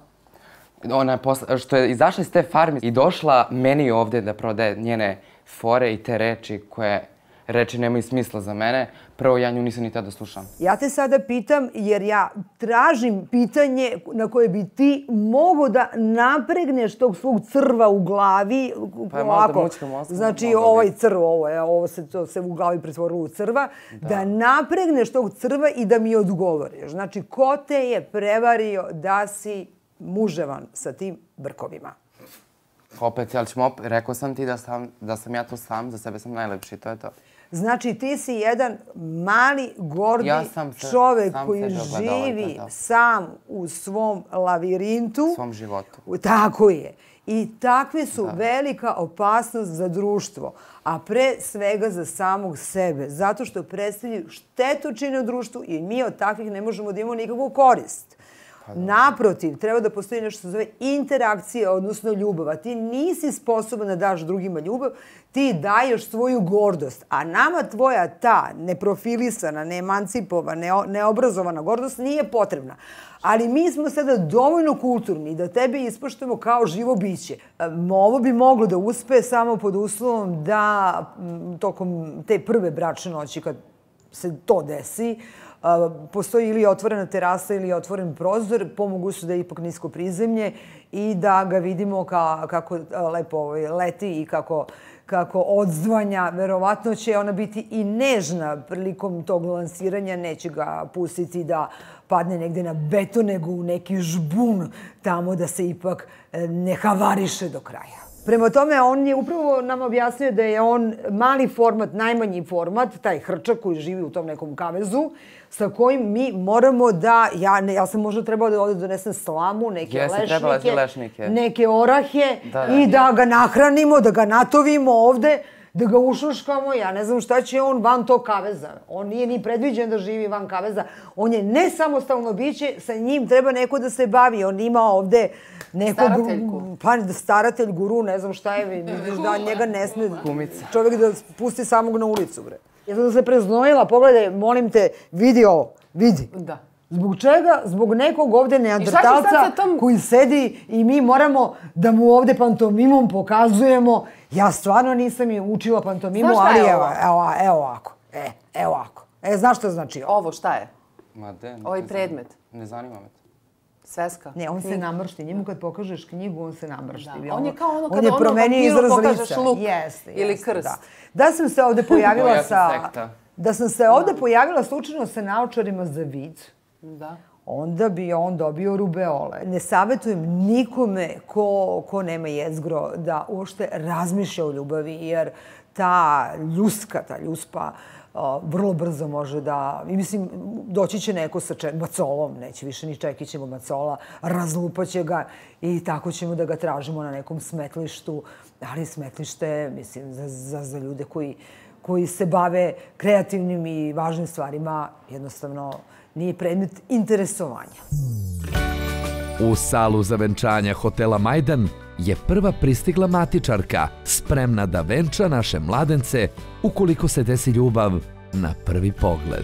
Što je izašla iz te farme i došla meni ovde da prodaje njene fore i te reči koje reči nemaju smisla za mene. Prvo ja nju nisam ni tada slušam. Ja te sada pitam jer ja tražim pitanje na koje bi ti mogo da napregneš tog svog crva u glavi. Pa je možda mućka mozga. Znači ovaj crv, ovo se u glavi pretvorilo u crva. Da napregneš tog crva i da mi odgovoriš. Znači ko te je prevario da si muževan sa tim brkovima? Opet, rekao sam ti da sam ja to sam, za sebe sam najlepši, to je to. Znači, ti si jedan mali, gordi čovek koji živi sam u svom lavirintu. U svom životu. Tako je. I takve su velika opasnost za društvo, a pre svega za samog sebe, zato što predstavljaju štetočine u društvu i mi od takvih ne možemo da imamo nikakvu korist. Naprotiv, treba da postoji nešto što se zove interakcija, odnosno ljubav. A ti nisi sposoban da daš drugima ljubav, ti daješ svoju gordost. A nama tvoja ta neprofilisana, neemancipovana, neobrazovana gordost nije potrebna. Ali mi smo sada dovoljno kulturni da tebe ispoštujemo kao živo biće. Ovo bi moglo da uspe samo pod uslovom da tokom te prve bračne noći, kad se to desi, postoji ili otvorena terasa ili otvoren prozor, po mogućnosti da je ipak nisko prizemlje i da ga vidimo kako lepo leti i kako odzvanja. Verovatno će ona biti i nežna prilikom tog lansiranja, neće ga pustiti da padne negde na beton, nego u neki žbun tamo da se ipak ne havariše do kraja. Prema tome, on je upravo nam objasnio da je on mali format, najmanji format, taj hrčak koji živi u tom nekom kavezu, sa kojim mi moramo da, ja sam možda trebala da ovde donesem slamu, neke lešnike, neke orahe i da ga nahranimo, da ga natovimo ovde, da ga ušuškamo. Ja ne znam šta će on van tog kaveza. On nije ni predviđen da živi van kaveza. On je nesamostalno biće, sa njim treba neko da se bavi. On ima ovde nekog... Starateljku. Pa staratelj, guru, ne znam šta je. Vidiš da njega ne sme čovjek da pusti samog na ulicu, bre. Ja sam se preznojila, pogledaj, molim te, vidi ovo, vidi. Da. Zbog čega? Zbog nekog ovde neandertalca koji sedi i mi moramo da mu ovde pantomimom pokazujemo. Ja stvarno nisam je učila pantomimu, ali evo ovako. Evo ovako. Znaš što znači ovo? Ovo šta je? Ma de, ovaj predmet. Ne zanima me to. Sveska? Ne, on se namršti. Njemu kad pokažeš knjigu, on se namršti. On je kao ono kada ono vampiru pokažeš luk ili krst. Da sam se ovde pojavila Da sam se ovde pojavila slučajno sa naočarima za vid, onda bi on dobio rubeole. Ne savjetujem nikome ko nema jezgro da uopšte razmišlja o ljubavi, jer ta ljuspa vrlo brzo može da... Mislim, doći će neko sa macolom, neće više ni čekićemo macola, razlupaće ga i tako ćemo da ga tražimo na nekom smetlištu. Ali smetlište, mislim, za ljude koji se bave kreativnim i važnim stvarima, jednostavno nije predmet interesovanja. U salu za venčanja hotela Majdan je prva pristigla matičarka, spremna da venča naše mladence ukoliko se desi ljubav na prvi pogled.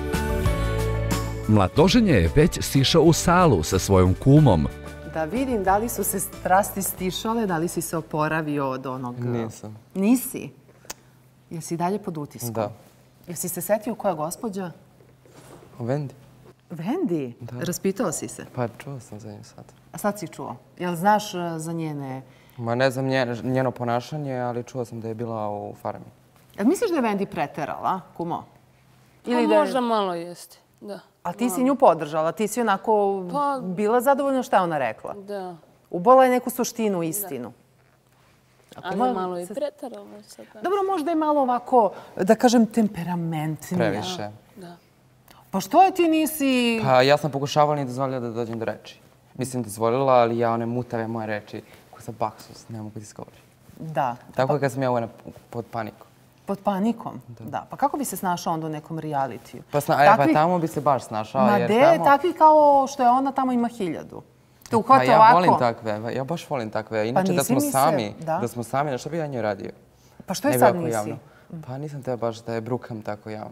Mladoženje je već sišao u salu sa svojom kumom. Da vidim da li su se strasti stišale, da li si se oporavio od onog... Nisam. Nisi? Jesi dalje pod utiskom? Da. Jesi se setio koja je gospođa? Vendi. Vendi? Da. Raspitao si se? Pa čuo sam za nju sad. A sad si čuo? Jel znaš za njene... Ma ne znam njeno ponašanje, ali čuo sam da je bila u farmi. Jel misliš da je Vendi preterala, kumo? Možda malo jeste, da. A ti si nju podržala, ti si onako bila zadovoljna šta je ona rekla? Da. Ubola je neku suštinu, istinu. Ali malo i preterala sad. Dobro, možda je malo ovako, da kažem, temperamentnija. Previše. Da. Pa što je ti nisi... Pa ja sam pokušavala i dozvolila da dođem do reči. Mislim, dozvolila, ali ja one mutave moje reči koje sam baksus, ne mogu da izgovorim. Da. Tako je kad sam ja pod panikom. Pod panikom? Da. Pa kako bi se snašao onda u nekom realitiju? Pa tamo bi se baš snašao. Ma de, takvi kao što je ona tamo ima 1000. Te uhvate ovako. Ja volim takve, ja baš volim takve. Inače da smo sami, na što bi ja njoj radio? Pa što je sad nisi? Pa nisam teo baš da je brukam tako javno.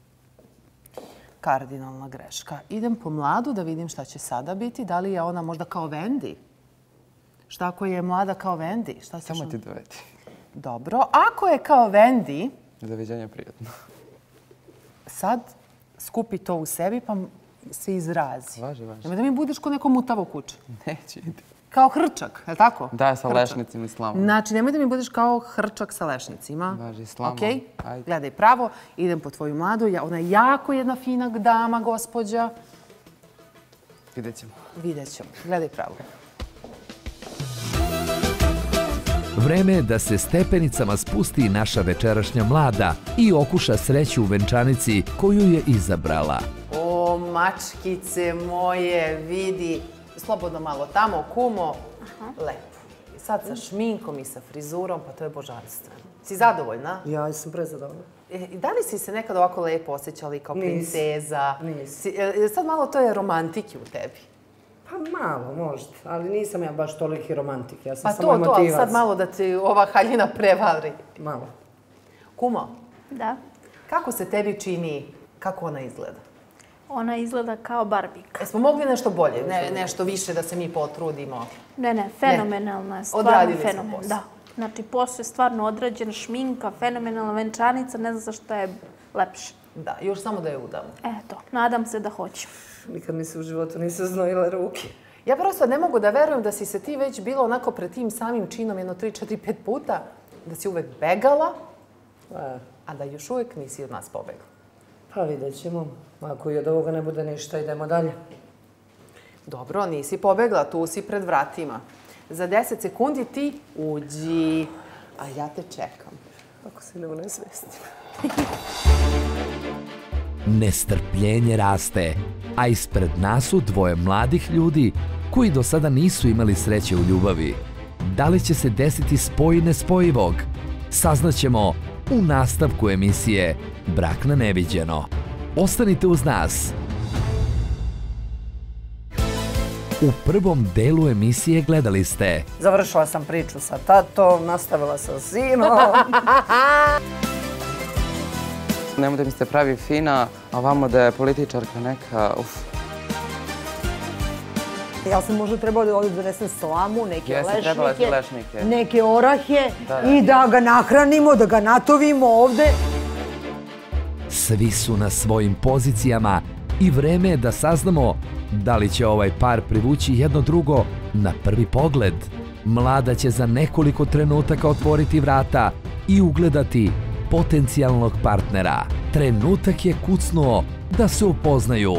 Kardinalna greška. Idem po mladu da vidim šta će sada biti. Da li je ona možda kao Vendi? Šta ako je mlada kao Vendi? Samo ti dovedi. Dobro. Ako je kao Vendi... Zaviđanje prijatno. Sad skupi to u sebi pa se izrazi. Važi. Nemoj da mi budeš ko neko mutavo kuće. Neće ide. Kao hrčak, je li tako? Da, sa lešnicima i slamom. Znači, nemoj da mi budeš kao hrčak sa lešnicima. Važi, slamom. Okej, gledaj pravo. Idem po tvoju mladu. Ona je jako jedna fina dama, gospođa. Vidjet ćemo. Vidjet ćemo. Gledaj pravo. Vreme je da se stepenicama spusti naša večerašnja mlada i okuša sreću u venčanici koju je izabrala. O, mačkice moje, vidi. Slobodno malo tamo, kumo. Lepo. Sad sa šminkom i sa frizurom, pa to je božanstveno. Si zadovoljna? Ja sam prezadovoljna. I da li si se nekad ovako lepo osjećala kao princeza? Nisi. Sad malo to je romantike u tebi. Pa malo, možda, ali nisam ja baš toliki romantik, ja sam Pa samo emotivac. ali sad malo da ti ova haljina prevari. Malo. Kumo, Da. kako se tebi čini, kako ona izgleda? Ona izgleda kao Barbika. Jesmo mogli nešto bolje, nešto više da se mi potrudimo? Ne, fenomenalna je, stvarno Odradili smo fenomenalna. posao. Da. Znači, posao je stvarno odrađen, šminka, fenomenalna venčanica, ne znam zašto je lepše. Da, još samo da je udamo. Eto, nadam se da hoću. Nikad mi se u životu nisu znojile ruke. Ja prosto ne mogu da verujem da si se ti već bila onako pred tim samim činom jedno 3, 4, 5 puta, da si uvek begala, a da još uvek nisi od nas pobegla. Pa vidjet ćemo. Ako i od ovoga ne bude ništa, idemo dalje. Dobro, nisi pobegla, tu si pred vratima. Za 10 sekundi ti uđi, a ja te čekam. Ako se ne unesvestim. Nestrpljenje raste, a ispred nas su dvoje mladih ljudi koji do sada nisu imali sreće u ljubavi. Da li će se desiti spoj nespojivog? Saznaćemo u nastavku emisije Brak na neviđeno. Ostanite uz nas. U prvom delu emisije gledali ste... Završila sam priču sa tatom, nastavila sa sinom. Nemojte mi se pravi fina, a vamo da je političarka neka, Ja sam možda trebala da ovdje donesem slamu, neke lešnike, neke orahe i da ga nahranimo, da ga natovimo ovde. Svi su na svojim pozicijama i vreme je da saznamo da li će ovaj par privući jedno drugo na prvi pogled. Mlada će za nekoliko trenutaka otvoriti vrata i ugledati potencijalnog partnera. Trenutak je kucnuo da se upoznaju.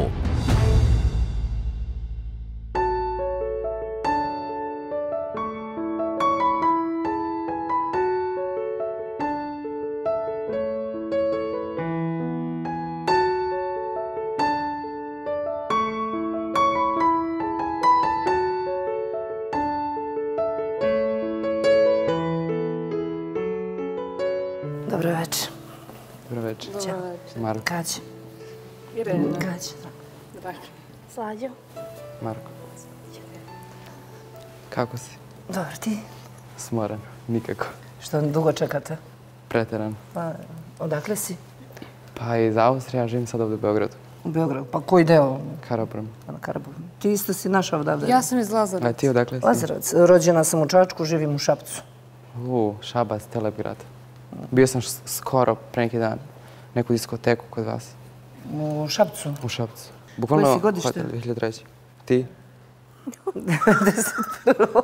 Dobro večer. Dobro večer. Dobar Marko. Kađe. Irena. Kađe. Slađo. Marko. Kako si? Dobro, ti? Smoren. Nikako. Što dugo čekate? Preteran. Pa, odakle si? Pa iz Austrije, ja živim sad ovdje u Beogradu. U Beogradu. Pa koji deo? Karabrom. Na Karabrom. Ti isto si naša odavde? Ja sam iz Lazarevca. A ti odakle si? Lazarevac. Rođena sam u Čačku, živim u Šapcu. Šabac, Telebgrad. Bio sam skoro, pre neki dan, neku diskoteku kod vas. U Šapcu? U Šapcu. Koje Bukvalno si godište? 2003. Ti? 91.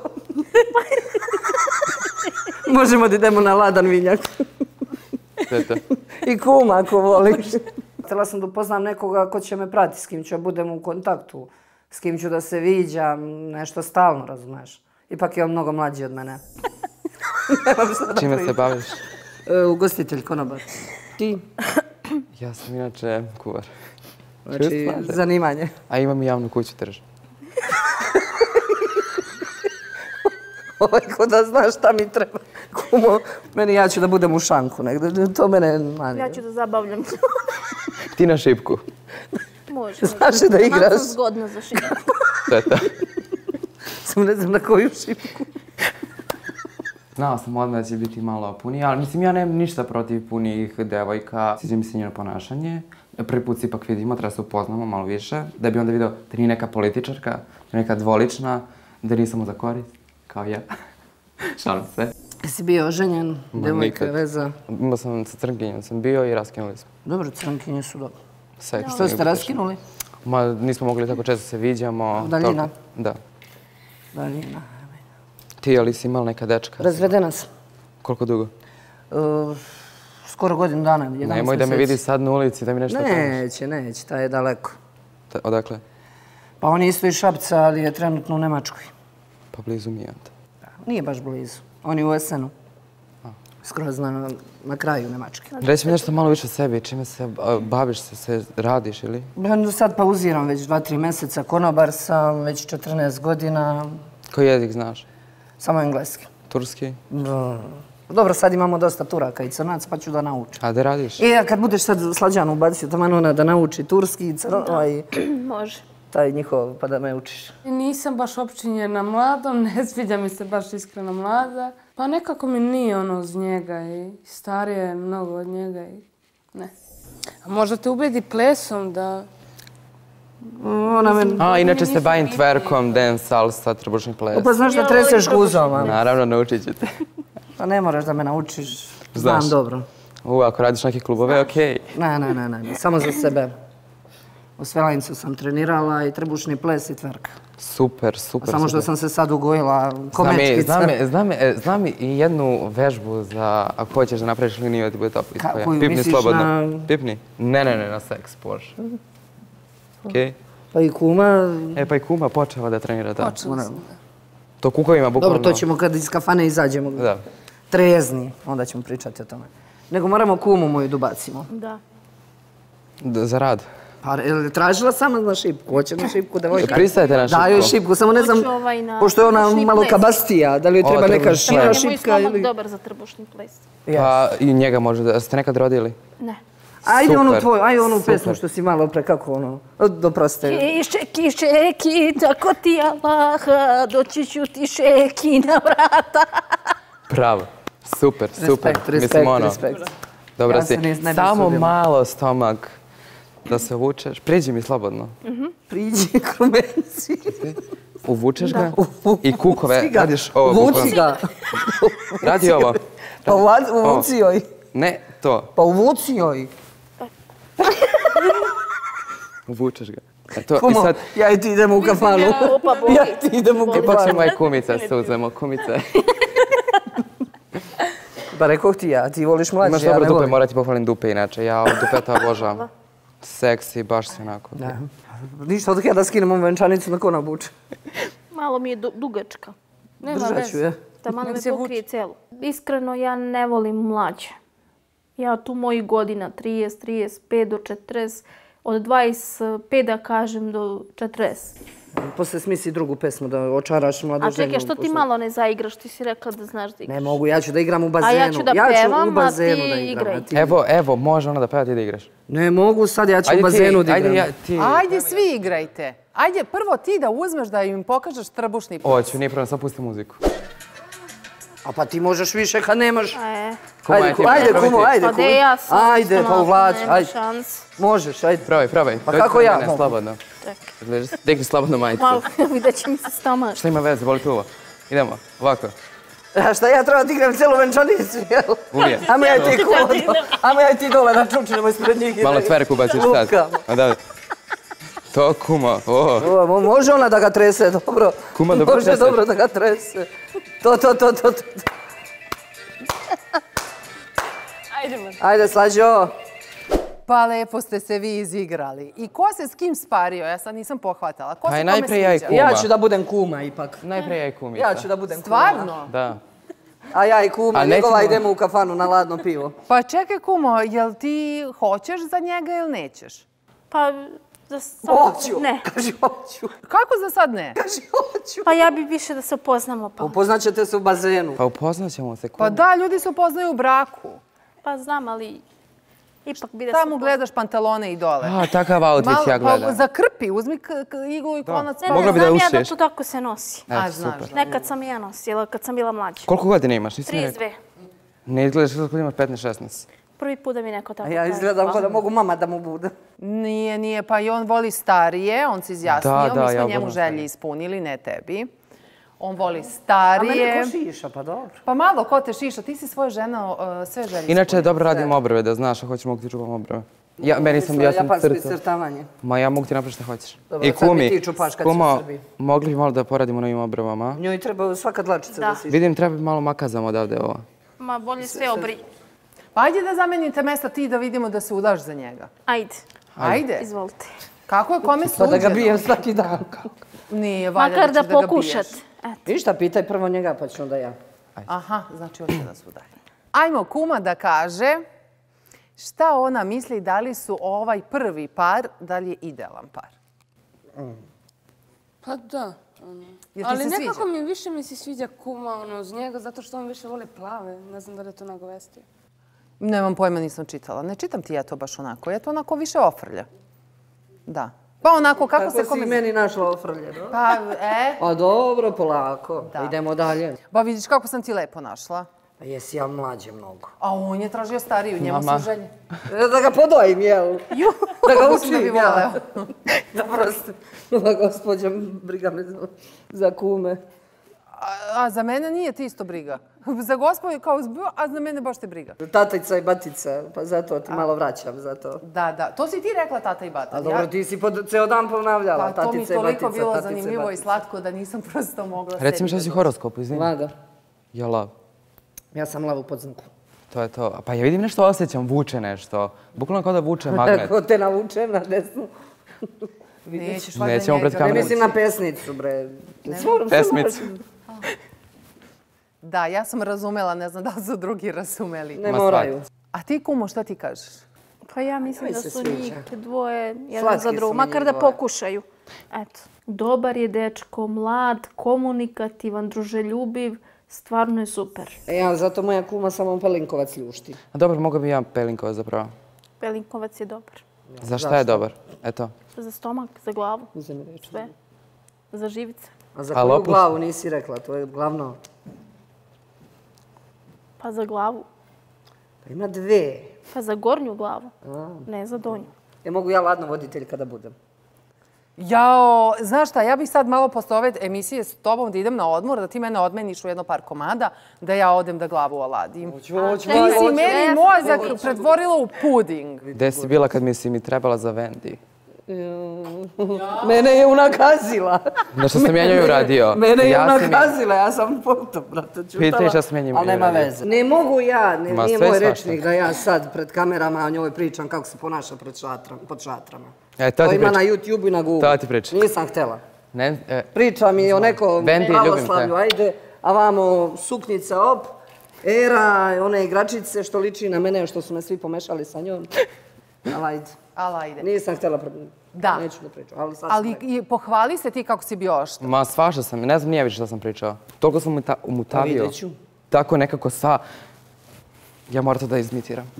Možemo da idemo na ladan vinjak. Eto. I kuma ako voliš. Htjela sam da upoznam nekoga ko će me pratiti, s kim ću budem u kontaktu, s kim ću da se viđam, nešto stalno, razumeš. Ipak je on mnogo mlađi od mene. Čime se baviš? Ugostitelj, konobar. Ti? Ja sam inače kuvar. Znači, zanimanje. A imam i javnu kuću držam. Ko da znaš šta mi treba. Kumo, meni ja ću da budem u šanku negdje, to mene manje. Ja ću da zabavljam. Ti na šipku. Može. Znaš da igraš? Malo sam zgodna za šipku. Teta. Sam ne znam na koju šipku. Znao sam odmah da će biti malo punije, ali mislim ja nemam ništa protiv punijih devojka. Sviđa mi se njeno ponašanje. Prvi put se ipak vidimo, treba se upoznamo malo više. Da bi onda video da nije neka političarka, da je neka dvolična, da nije samo za korist, kao ja. Šalim se. Jesi bio oženjen, devojka je veza? Imao sam sa crnkinjom, sam bio i raskinuli smo. Dobro, crnkinje su dobro. Seks. Što ste raskinuli? Ma nismo mogli tako često se viđamo. Daljina? Da. Daljina. Ti, ali si imala neka dečka? Razvedena sam. Koliko dugo? Skoro godinu dana, 11 mjeseci. Nemoj da me vidi sad na ulici, da mi nešto kažeš. Neće, taj je daleko. Odakle? Pa on je isto iz Šapca, ali je trenutno u Nemačkoj. Pa blizu mi je onda. Nije baš blizu. On je u Esenu. Skroz na kraju Nemačke. Reći mi nešto malo više o sebi, čime se baviš se, radiš ili? Sad pauziram već 2-3 mjeseca, konobar sam, već 14 godina. Koji jezik znaš? Samo engleski. Turski? Dobro, sad imamo dosta Turaka i Crnac, pa ću da naučim. A da radiš? Kad budeš sad Slađanu ubacio, tamo ona da nauči turski i Može. taj njihov, pa da me učiš? Nisam baš opčinjena mladom, ne sviđa mi se baš iskreno mlada. Pa nekako mi nije ono uz njega i starije je mnogo od njega i ne. A možda te ubedi plesom da... Inače se bavim twerkom, dance, salsa, trbušni ples. Pa znaš da treseš guzom, ali... Naravno, naučit ću te. Pa ne moraš da me naučiš, znam dobro. Ako radiš neke klubove, okej. Ne, samo za sebe. U Svelajncu sam trenirala i trbušni ples i tverka. Super. Samo što sam se sad ugojila komečkica. Znam i jednu vežbu za, ako hoćeš da napraviš liniju, da ti bude toplo ispoja. Koju misliš na... Pipni? Ne, na seks, Bože. Okej. Pa i kuma... Pa i kuma počela da trenira, da. Počela sam, da. To kukovima bukvalno... Dobro, to ćemo kad iz kafane izađemo. Da. Trezni, onda ćemo pričati o tome. Nego moramo kumu moju da ubacimo. Da. Za rad? Pa, tražila sama na šipku, hoće na šipku devojka. Pristajete na šipku? Da, joj šipku, samo ne znam, pošto je ona malo kabastija, da li joj treba neka šira šipka ili... Moj stomak dobar za trbušni ples. Pa i njega može da... Ste nekad rodili? Ne. Ajde onu tvoju, ajde onu pesmu što si malo pre, kako ono, doproste. Šeki, tako ti Allaha, doći ću ti šeki na vrata. Bravo, super. Respekt. Dobro si. Samo malo stomak da se vučeš. Priđi mi slobodno. Priđi, krumenci. Uvučeš ga i kukove. Radiš ovo. Vuci ga. Radi ovo. Pa uvuci joj. Ne, to. Pa uvuci joj. Uvučeš ga. Kumo, ja i ti idemo u kafanu. Ja i ti idemo u kafanu. Ipak će moje kumice se uzmemo, kumice. Pa rekoh ti ja, ti voliš mlađe, imaš ja ne volim. dobro dupe, morat ti pohvalim dupe inače. Ja od dupeta obožavam. Seksi, baš si onako. Ništa, od ja da skinemo venčanicu na ko nabuče. Malo mi je dugačka. Držat ću je. Da malo me pokrije celu. Iskreno, ja ne volim mlađe. Ja tu mojih godina, 30, 35 do 40, od 25 da kažem do 40. Posle smisli drugu pesmu da očaraš mladu ženu. A čekaj, što ti malo ne zaigraš? Ti si rekla da znaš da igraš. Ne mogu, ja ću da igram u bazenu. A ja ću da pevam, a ti igraj. Evo, može ona da peva, ti da igraš. Ne mogu, sad ja ću u bazenu da igram. Ajde, svi igrajte. Ajde, prvo ti da uzmeš da im pokažeš trbušni ples. Hoću, nije problem, sad pusti muziku. A pa ti možeš više kad nemaš. Ajde, kumo, ajde. Pa de ja sam. Ajde, pa uvlači, ajde. Možeš, ajde. Probaj. Pa kako ja? Slobodno. Dekni slobodno majicu. Malo, vidjet će mi se stomak. Šta ima veze, boli tuvo? Idemo, ovako. A šta ja treba da igram celu venčanicu, jel? Uvijek. Ajmo ja i ti dole na čučnemo ispred njih. Malo tverku baciš sad. To kuma, Može ona da ga trese, dobro. Kuma dobro trese. Može dobro da ga trese. To. Ajde, Slađo. Pa lepo ste se vi izigrali. I ko se s kim spario? Ja sad nisam pohvatala. Ko se kome najprije ja i sviđa? kuma. Ja ću da budem kuma ipak. Najprije ja i kumica. Ja ću da budem kuma. Stvarno? Da. A ja i kuma, njegova idemo u kafanu na ladno pivo. Pa čekaj, kumo, jel ti hoćeš za njega ili nećeš? Pa... Hoću. Ne. Kaži hoću. Kako za sad ne? Kaži hoću. Pa ja bi više da se upoznamo pa. Upoznaćete se u bazenu. Pa upoznaćemo se kuma. Pa da, ljudi se upoznaju u braku. Pa znam, ali... Ipak bi da se Tamo gledaš pantalone i dole. A, takav outfit ja gledam. Pa zakrpi, uzmi iglu i konac. Mogla bi da ušiješ. Znam ja da to tako se nosi. Super. Nekad sam ja nosila, kad sam bila mlađa. Koliko godina imaš? 32. Ne izgledaš kako imaš 15-16. Prvi put da mi neko tako kaže. Ja izgledam kao da mogu mama da mu bude. Nije, pa i on voli starije, on se izjasnio, mi smo njemu želje ispunili, ne tebi. On voli starije. A mene ko šiša, pa dobro. Pa malo, ko te šiša, ti si svoje žena sve želje ispunili. Inače, dobro radim obrve, da znaš, ako hoćeš mogu ti čupam obrve. Ja sam japansko crtavanje. Ma ja mogu ti napraviti šta hoćeš. Dobro, sad mi ti čupaš kad si u Srbiji. Mogli bi malo da poradimo na ovim obrvama? Njoj treba svaka dlačica da siša. Vidim, treba malo makazam odavde ovo. Ma bolje sve obri. Pa ajde da zamenite mesta ti da vidimo da se udaš za njega. Ajde. Izvolite. Kako je kome suđeno? Pa da ga bijem svaki dan. Nije, valja makar da ćeš da ga biješ. pokušate. Ništa, pitaj prvo njega pa ću onda ja. Aha, znači hoće da se udaje. Ajmo kuma da kaže šta ona misli da li su ovaj prvi par, da li je idealan par. Pa da. Ali nekako mi više mi se sviđa kuma uz njega, zato što on više voli plave. Ne znam da li je to nagovestio. Nemam pojma, nisam čitala. Ne čitam ti ja to baš onako. Ja to onako više ofrlja. Da. Pa onako, kako se Kako si meni našla ofrljeno? Pa, A dobro, polako. Idemo dalje. Ba vidiš kako sam ti lepo našla. A jesi ja mlađe mnogo. A on je tražio stariju, njemu su želje. Da ga podojim, jel? Da ga učim, da bi voleo. Da prosto. Ova gospođa briga me za kume. A za mene nije ti isto briga. Za gospodinu kao a za mene baš te briga. Tatica i batica, pa zato ti malo vraćam, zato. Da. To si ti rekla tata i bata. A dobro, ti si ceo dan ponavljala, tatica i batica, to mi toliko bilo zanimljivo i slatko da nisam prosto mogla sebi. Reci mi što si u horoskopu, izvini. Laga. Ja lav. Ja sam lav u podzemku. To je to. Pa ja vidim nešto osjećam, vuče nešto. Bukvalno kao da vuče magnet. Ko te navučem na desnu? Nećeš valjda njega. Nećemo pred kamerom. Ne mislim na pesnicu, bre. Pesmicu. Da, ja sam razumela, ne znam da li su drugi razumeli. Ne moraju. A ti, kumo, šta ti kažeš? Pa ja mislim da su njih dvoje jedan za drugo, makar da pokušaju. Eto, dobar je dečko, mlad, komunikativan, druželjubiv, stvarno je super. Ja, zato moja kuma samo Pelinkovac ljušti. A dobro, mogu bi ja Pelinkovac zapravo. Pelinkovac je dobar. Za šta je dobar? Eto. Za stomak, za glavu, sve. Za živice. A za koju glavu nisi rekla, to je glavno. Pa za glavu. Pa ima dve. Pa za gornju glavu, ne za donju. Mogu ja ladno voditelj kada budem? Jao, znaš šta, ja bih sad malo posle ove emisije s tobom da idem na odmor, da ti mene odmeniš u jedno par komada, da ja odem da glavu oladim. Ti si meni mozak pretvorila u puding. Gde si bila kad mi trebala za Vendi? Mene je unakazila. Nešto sam ja njoj uradio. Mene je unakazila, ja sam potom, brate, čutala. Pitaj šta sam ja njoj uradio. Ali nema veze. Ne mogu ja, nije moj rečnik da ja sad pred kamerama o njoj pričam kako se ponaša pod šatrama. To ima na YouTube i na Google. To ti pričam. Nisam htjela. Priča mi o nekom pravoslavlju, ajde, a vamo suknjica, op, era, one igračice što liči na mene, što su me svi pomešali sa njom. Ali ajde. Nisam htjela, neću da pričam, ali sad sam rekla. Ali pohvali se ti kako si bio oštar. Ma svašta sam, ne znam nije više šta sam pričao. Toliko sam umutavio. Vidjet ću. Tako nekako sva... Ja moram to da izimitiram.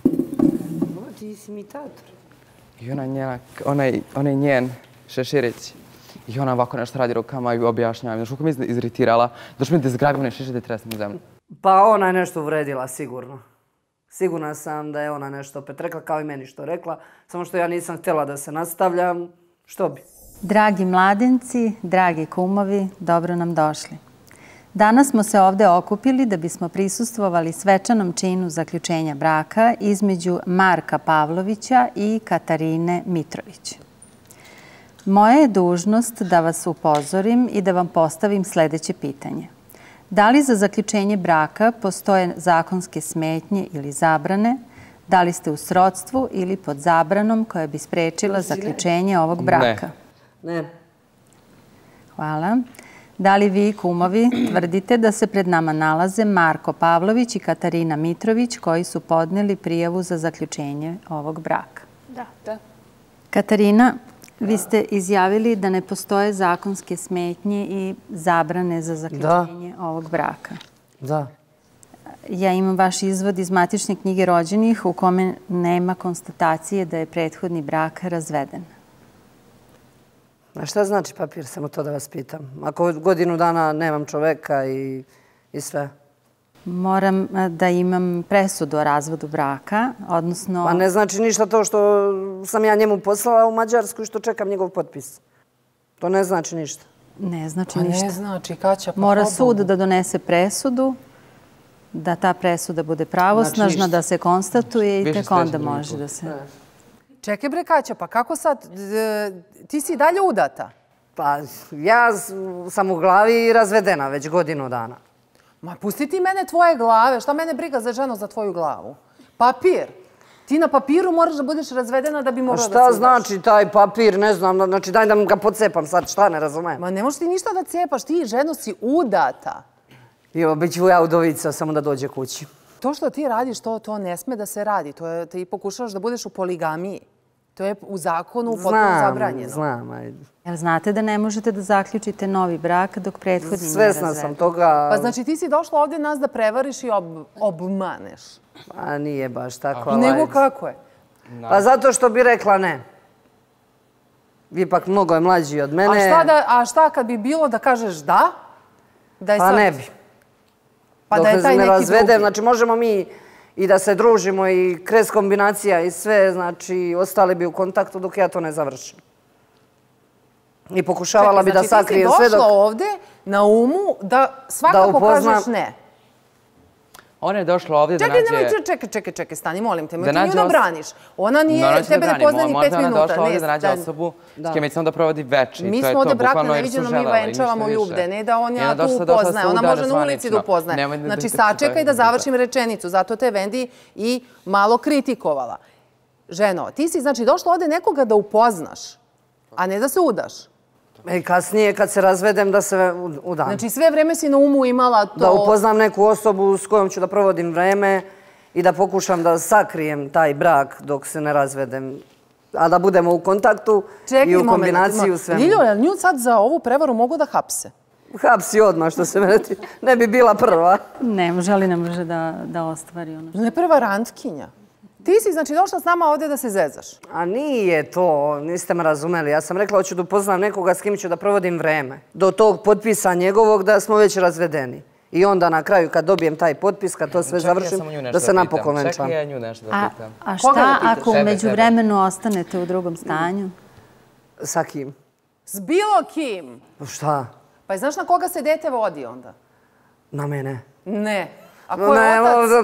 Ti si imitator. I onaj njen Šeširić. I ona ovako nešto radi rukama i objašnjava. Znaš kako mi je iziritirala. Došli mi da zgrabim onaj šešir da tresem u zemlju. Pa ona je nešto uvredila, sigurno. Sigurna sam da je ona nešto opet rekla, kao i meni što rekla. Samo što ja nisam htjela da se nastavljam. Što bi? Dragi mladenci, dragi kumovi, dobro nam došli. Danas smo se ovdje okupili da bismo prisustvovali svečanom činu zaključenja braka između Marka Pavlovića i Katarine Mitrović. Moja je dužnost da vas upozorim i da vam postavim sljedeće pitanje. Da li za zaključenje braka postoje zakonske smetnje ili zabrane? Da li ste u srodstvu ili pod zabranom koja bi sprečila zaključenje ovog braka? Ne. Hvala. Da li vi, kumovi, tvrdite da se pred nama nalaze Marko Pavlović i Katarina Mitrović koji su podneli prijavu za zaključenje ovog braka? Da. Katarina, vi ste izjavili da ne postoje zakonske smetnje i zabrane za zaključenje ovog braka. Da. Ja imam vaš izvod iz matične knjige rođenih u kome nema konstatacije da je prethodni brak razveden. A šta znači papir, samo to da vas pitam? Ako godinu dana nemam čoveka i sve? Moram da imam presudu o razvodu braka, odnosno... Pa ne znači ništa to što sam ja njemu poslala u Mađarsku i što čekam njegov potpis. To ne znači ništa. Ne znači ništa. Ne znači, Kaća, pa mora sud da donese presudu, da ta presuda bude pravosnažna, da se konstatuje i tek onda može da se... Čekaj bre, Kaća, pa kako sad, ti si dalje udata? Pa ja sam u glavi razvedena već godinu dana. Ma pusti ti mene tvoje glave, šta mene briga za ženu za tvoju glavu? Papir. Ti na papiru moraš da budeš razvedena da bi morao da se udaš. Šta znači taj papir, ne znam, znači daj da ga pocepam sad, šta ne razumem? Ma ne možeš ti ništa da cepaš, ti ženo si udata. Jo, bit ću ja udovica, samo da dođe kući. To što ti radiš, to ne sme da se radi. Ti pokušavaš da budeš u poligamiji. To je u zakonu potpuno zabranjeno. Znam, ajde. Jel znate da ne možete da zaključite novi brak dok prethodni nije razveden? Svesna sam toga. Pa znači ti si došla ovdje nas da prevariš i obmaneš. Pa nije baš tako. Nego kako je? Pa zato što bi rekla ne. Ipak mnogo je mlađi od mene. A šta kad bi bilo da kažeš da? Pa ne bi. Pa da je taj neki drugi. Dok ne razvedem, znači možemo mi i da se družimo i kres kombinacija i sve, znači ostali bi u kontaktu dok ja to ne završim. I pokušavala bi da sakrijem sve dok... Čekaj, znači ti si došla ovde na umu da svakako kažeš ne. Ona je došla ovdje da nađe... Čekaj, stani, molim te, ti nju da braniš. Ona nije, tebe ne poznaje ni 5 minuta. Ona je došla ovdje da nađe osobu s kime će samo da provodi veče. Mi smo ovdje brak na neviđeno, mi venčavamo ljude, ne da on ja tu upoznaje. Ona može na ulici da upoznaje. Znači, sačekaj da završim rečenicu, zato te Vendi i malo kritikovala. Ženo, ti si znači došla ovdje nekoga da upoznaš, a ne da se udaš. I kasnije, kad se razvedem, da se udam. Znači, sve vreme si na umu imala to... Da upoznam neku osobu s kojom ću da provodim vreme i da pokušam da sakrijem taj brak dok se ne razvedem. A da budemo u kontaktu i u kombinaciji u svemu. Ljiljo, je li nju sad za ovu prevaru mogu da hapse? Hapsi odmah, što se mene ne bi bila prva. Ne može, ali ne može da ostvari ono što... Ne prevarantkinja. Ti si, znači, došla s nama ovdje da se zezaš. A nije to, niste me razumeli. Ja sam rekla, hoću da upoznam nekoga s kim ću da provodim vreme. Do tog potpisa njegovog da smo već razvedeni. I onda na kraju, kad dobijem taj potpis, kad to sve završim, da se napokon venčam. Čekaj, ja nju nešto da pitam. A šta ako umeđu vremenu ostanete u drugom stanju? Sa kim? S bilo kim. Šta? Pa znaš na koga se dete vodi onda? Na mene. Ne. A ko je otac?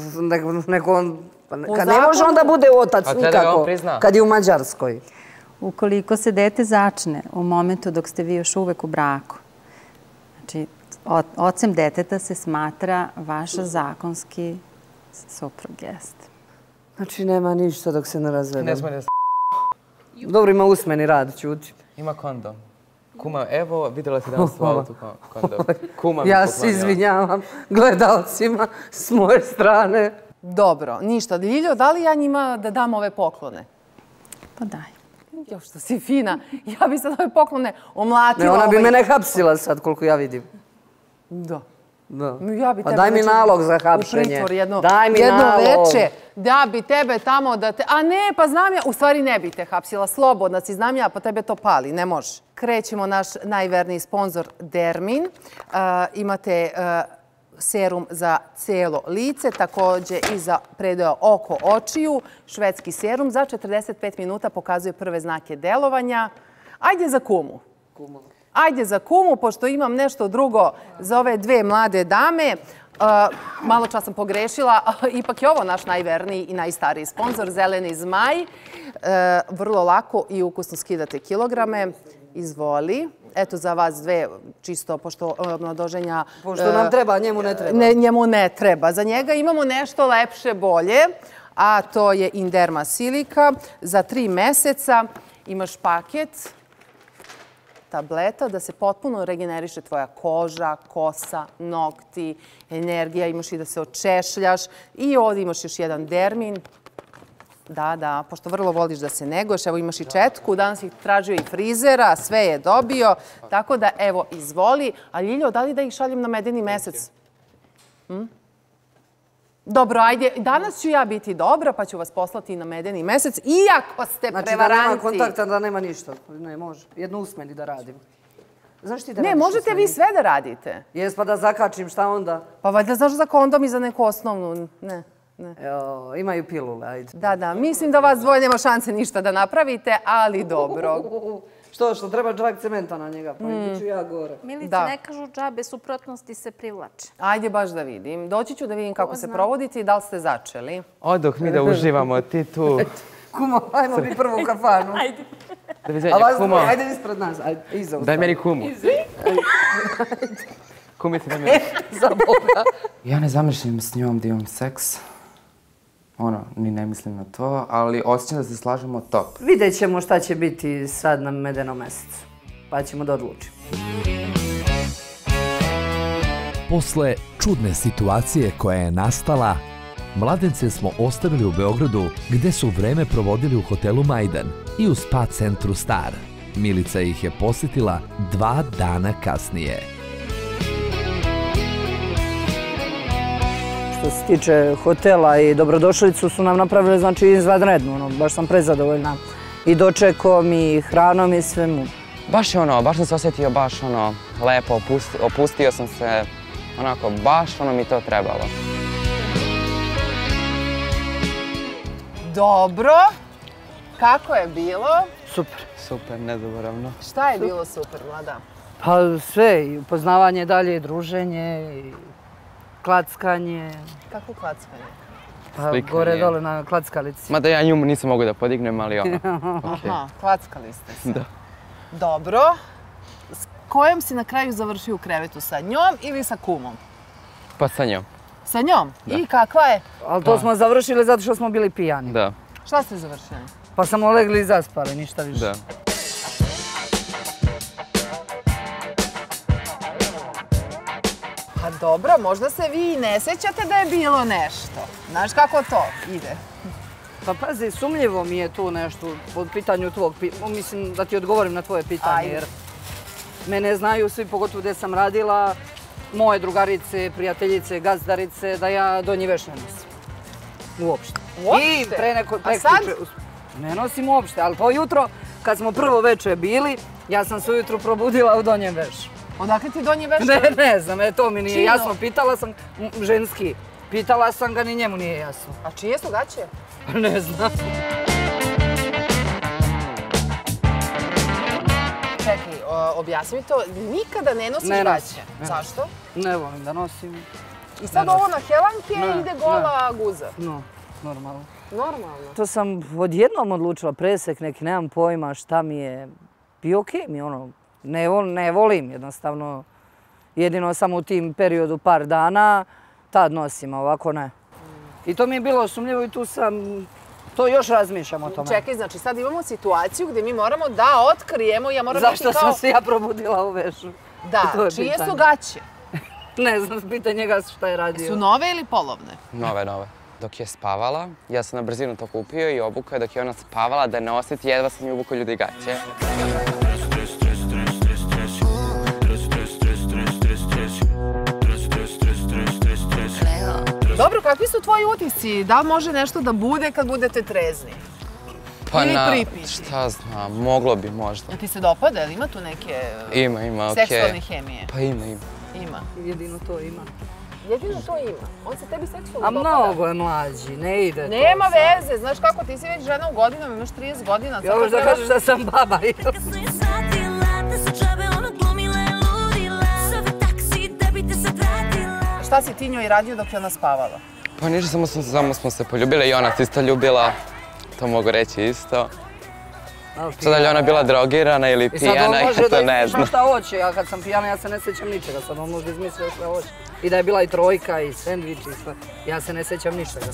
Kad ne može, onda bude otac nikako. Kad je u Mađarskoj. Ukoliko se dete začne u momentu dok ste vi još uvek u braku, znači, ocem deteta se smatra vaš zakonski suprug, jeste. Znači, nema ništa dok se ne razvedem. Ne smije da Dobro, ima usmeni rad, ćuti. Ima kondom. Kuma, evo, vidjela si danas u autu kondom. Ja se izvinjavam gledalcima s moje strane. Dobro, ništa. Ljiljo, da li ja njima da dam ove poklone? Pa daj. Jo, što si fina. Ja bi sad ove poklone omlatila. Ne, ona bi mene hapsila sad, koliko ja vidim. Da. Pa daj mi nalog za hapšenje. Daj mi nalog. Jedno veče, da bi tebe tamo da te... A ne, pa znam ja, u stvari ne bi te hapsila. Slobodna si, znam ja, pa tebe to pali, ne može. Krećemo naš najverniji sponsor Dermin. Imate serum za cijelo lice, također i za predeo oko očiju. Švedski serum za 45 minuta pokazuje prve znake delovanja. Ajde za kumu. Ajde za kumu, pošto imam nešto drugo za ove dve mlade dame. Malo čas sam pogrešila, ipak je ovo naš najverniji i najstariji sponsor, Zeleni zmaj. Vrlo lako i ukusno skidate kilograme. Izvoli. Eto za vas dve, čisto pošto mladoženja... Pošto nam treba, njemu ne treba. Njemu ne treba. Za njega imamo nešto lepše, bolje, a to je Inderma Silika. Za 3 meseca imaš paket tableta da se potpuno regeneriše tvoja koža, kosa, nokti, energija. Imaš i da se očešljaš. I ovdje imaš još jedan Dermin. Da, pošto vrlo voliš da se neguješ. Evo imaš i četku, danas ih tražio i frizera, sve je dobio. Tako da, evo, izvoli. A Ljiljo, da li da ih šaljem na medeni mesec? Dobro, ajde, danas ću ja biti dobra, pa ću vas poslati na medeni mesec, iako ste prevaranci. Znači da nema kontakta, da nema ništa. Ne, može. Jedno usmeni da radim. Znaš ti da radiš usmeni? Ne, možete vi sve da radite. Jes, pa da zakačim, šta onda? Pa valjda znaš za kondom i za neku osnovnu, ne. Imaju pilule, ajde. Da, mislim da vas dvoje nema šanse ništa da napravite, ali dobro. Što treba džak cementa na njega, pa ću ja gore. Milice, ne kažu džabe, suprotnosti se privlače. Ajde baš da vidim. Doći ću da vidim kako se provodite i da li ste začeli. Odoh mi da uživamo, ti tu. Kumo, ajmo mi prvo u kafanu. Ajde. Doviđenja, kumo. Ajde ispred nas, iza. Daj meni kumu. Kumice, daj meni. Za Boga. Ja ne zamišljam s njom da imam seks. Ni ne mislim na to, ali osjećam da se slažemo top. Vidjet ćemo šta će biti sad na medenom mesecu, pa ćemo da odlučimo. Posle čudne situacije koja je nastala, mladence smo ostavili u Beogradu, gde su vreme provodili u hotelu Majdan i u spa centru Star. Milica ih je posjetila 2 dana kasnije. Što se tiče hotela i dobrodošlicu su nam napravili, znači, izvanredno. Baš sam prezadovoljna. i dočekom i hranom i svemu. Baš je baš sam se osjetio baš lepo, opustio sam se, onako, baš mi to trebalo. Dobro. Kako je bilo? Super. Super, nezaboravno. Šta je bilo super, Vlada? Pa sve, i upoznavanje dalje, i druženje, i klackanje. Kako klackanje? Pa gore dole na klackalici. Mada ja nju nisam mogu da podignem, ali Aha, klackali ste se. Da. Dobro. S kojom si na kraju završio u krevetu? Sa njom ili sa kumom? Pa sa njom. Sa njom? Da. I kakva je? Ali to smo završili zato što smo bili pijani. Da. Šta ste završili? Pa smo legli i zaspali, ništa više. Da. Pa dobro, možda se vi i ne sjećate da je bilo nešto. Znaš kako to ide? Pa pazi, sumnjivo mi je tu nešto po pitanju tvog, mislim da ti odgovorim na tvoje pitanje, jer mene znaju svi, pogotovo gdje sam radila, moje drugarice, prijateljice, gazdarice, da ja donji veš ne nosim. Uopšte. I A sad? Ne nosim uopšte, ali to jutro, kad smo prvo večer bili, ja sam se ujutru probudila u donjem vešu. Odakle ti donji veš? Ne znam, to mi nije jasno. Pitala sam, ženski, pitala sam ga, ni njemu nije jasno. A čije su gaće? Ne znam. Čekaj, objasni mi to, nikada ne nosiš gaće. Zašto? Ne volim da nosim. I sad ovo na helanke ide gola guza? No, normalno. Normalno? To sam odjednom odlučila, presek neki, nemam pojma šta mi je. I okej mi ne volim jednostavno. Jedino samo u tim periodu par dana, tad nosim, a ovako ne. I to mi je bilo sumnjivo i tu sam, to još razmišljam o tome. Čekaj, znači sad imamo situaciju gdje mi moramo da otkrijemo, ja moram biti kao... Zašto sam se ja probudila u vešu? Da, čije su gaće? Ne znam, pitaj njega šta je radio. Su nove ili polovne? Nove. Dok je spavala, ja sam na brzinu to kupio i obukao, dok je ona spavala da ne osjeti, jedva sam ju obukao ljudi gaće. Dobro, kakvi su tvoji utisci? Da li može nešto da bude kad budete trezni? Pa ili pripiti? Šta znam, moglo bi možda. Ja ti se dopada, ili ima tu neke seksualne hemije? Pa ima. Ima. Jedino to ima. Jedino to ima? On se tebi seksualno dopada? A mnogo je mlađi, ne ide to. Nema veze, znaš kako, ti si već žena u godinama, imaš 30 godina. Ja možda kažeš da sam baba. Šta si ti njoj radio dok je ona spavala? Pa ništa, samo smo se poljubile i ona se isto ljubila. To mogu reći isto. Sad da li ona bila drogirana ili pijana, ja to ne znam. Šta hoće, ja kad sam pijana ja se ne sjećam ničega, sad on možda izmislio šta hoće. I da je bila i trojka i sendvič i sve, ja se ne sjećam ničega.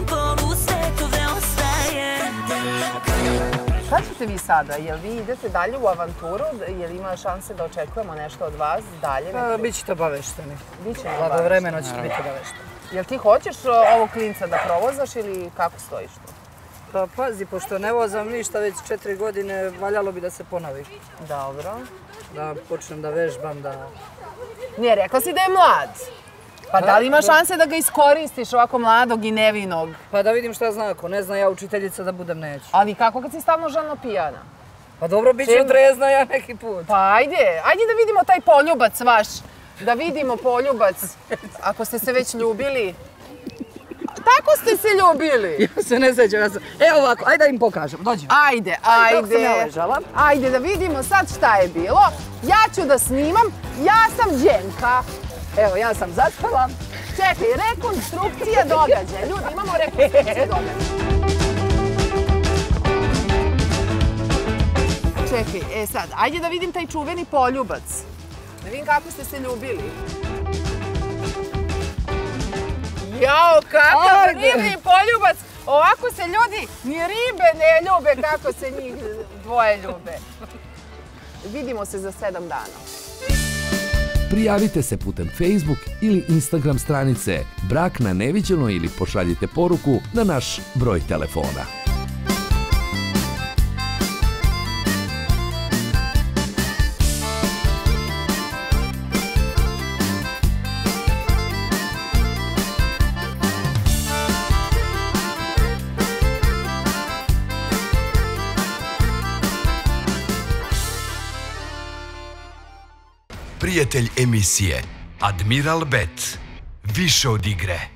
Šta ćete vi sada? Jel vi idete dalje u avanturu? Jel ima šanse da očekujemo nešto od vas dalje? Bićete obavešteni. Bićemo obavešteni. Blagovremeno ćete biti obavešteni. Jel ti hoćeš ovog klinca da provozaš ili kako stojiš tu? Pa pazi, pošto ne vozam ništa već 4 godine, valjalo bi da se ponovi. Dobro. Da počnem da vežbam, da... Nije, rekla si da je mlad. Pa da li ima šanse da ga iskoristiš ovako mladog i nevinog? Pa da vidim šta zna, ako ne zna ja učiteljica da budem neću. Ali kako kad si stalno žalno pijana? Pa dobro, bit ću trezna ja neki put. Pa ajde da vidimo taj poljubac vaš. Da vidimo poljubac, ako ste se već ljubili. Tako ste se ljubili. Ja se ne sjećam, evo ovako, ajde da im pokažem, dođemo. Ajde. Dok sam ja ležala. Ajde da vidimo sad šta je bilo. Ja ću da snimam, ja sam Đenka. Evo, ja sam zaspala. Čekaj, rekonstrukcija događaja. Ljudi, imamo rekonstrukciju događaja. Čekaj, sad, ajde da vidim taj čuveni poljubac. Da vidim kako ste se ljubili. Jao, kakav ribni poljubac! Ovako se ljudi ni ribe ne ljube kako se njih dvoje ljube. Vidimo se za 7 dana. Prijavite se putem Facebook ili Instagram stranice Brak na neviđeno ili pošaljite poruku na naš broj telefona. prijatelj emisije Admiral Bet. Više od igre.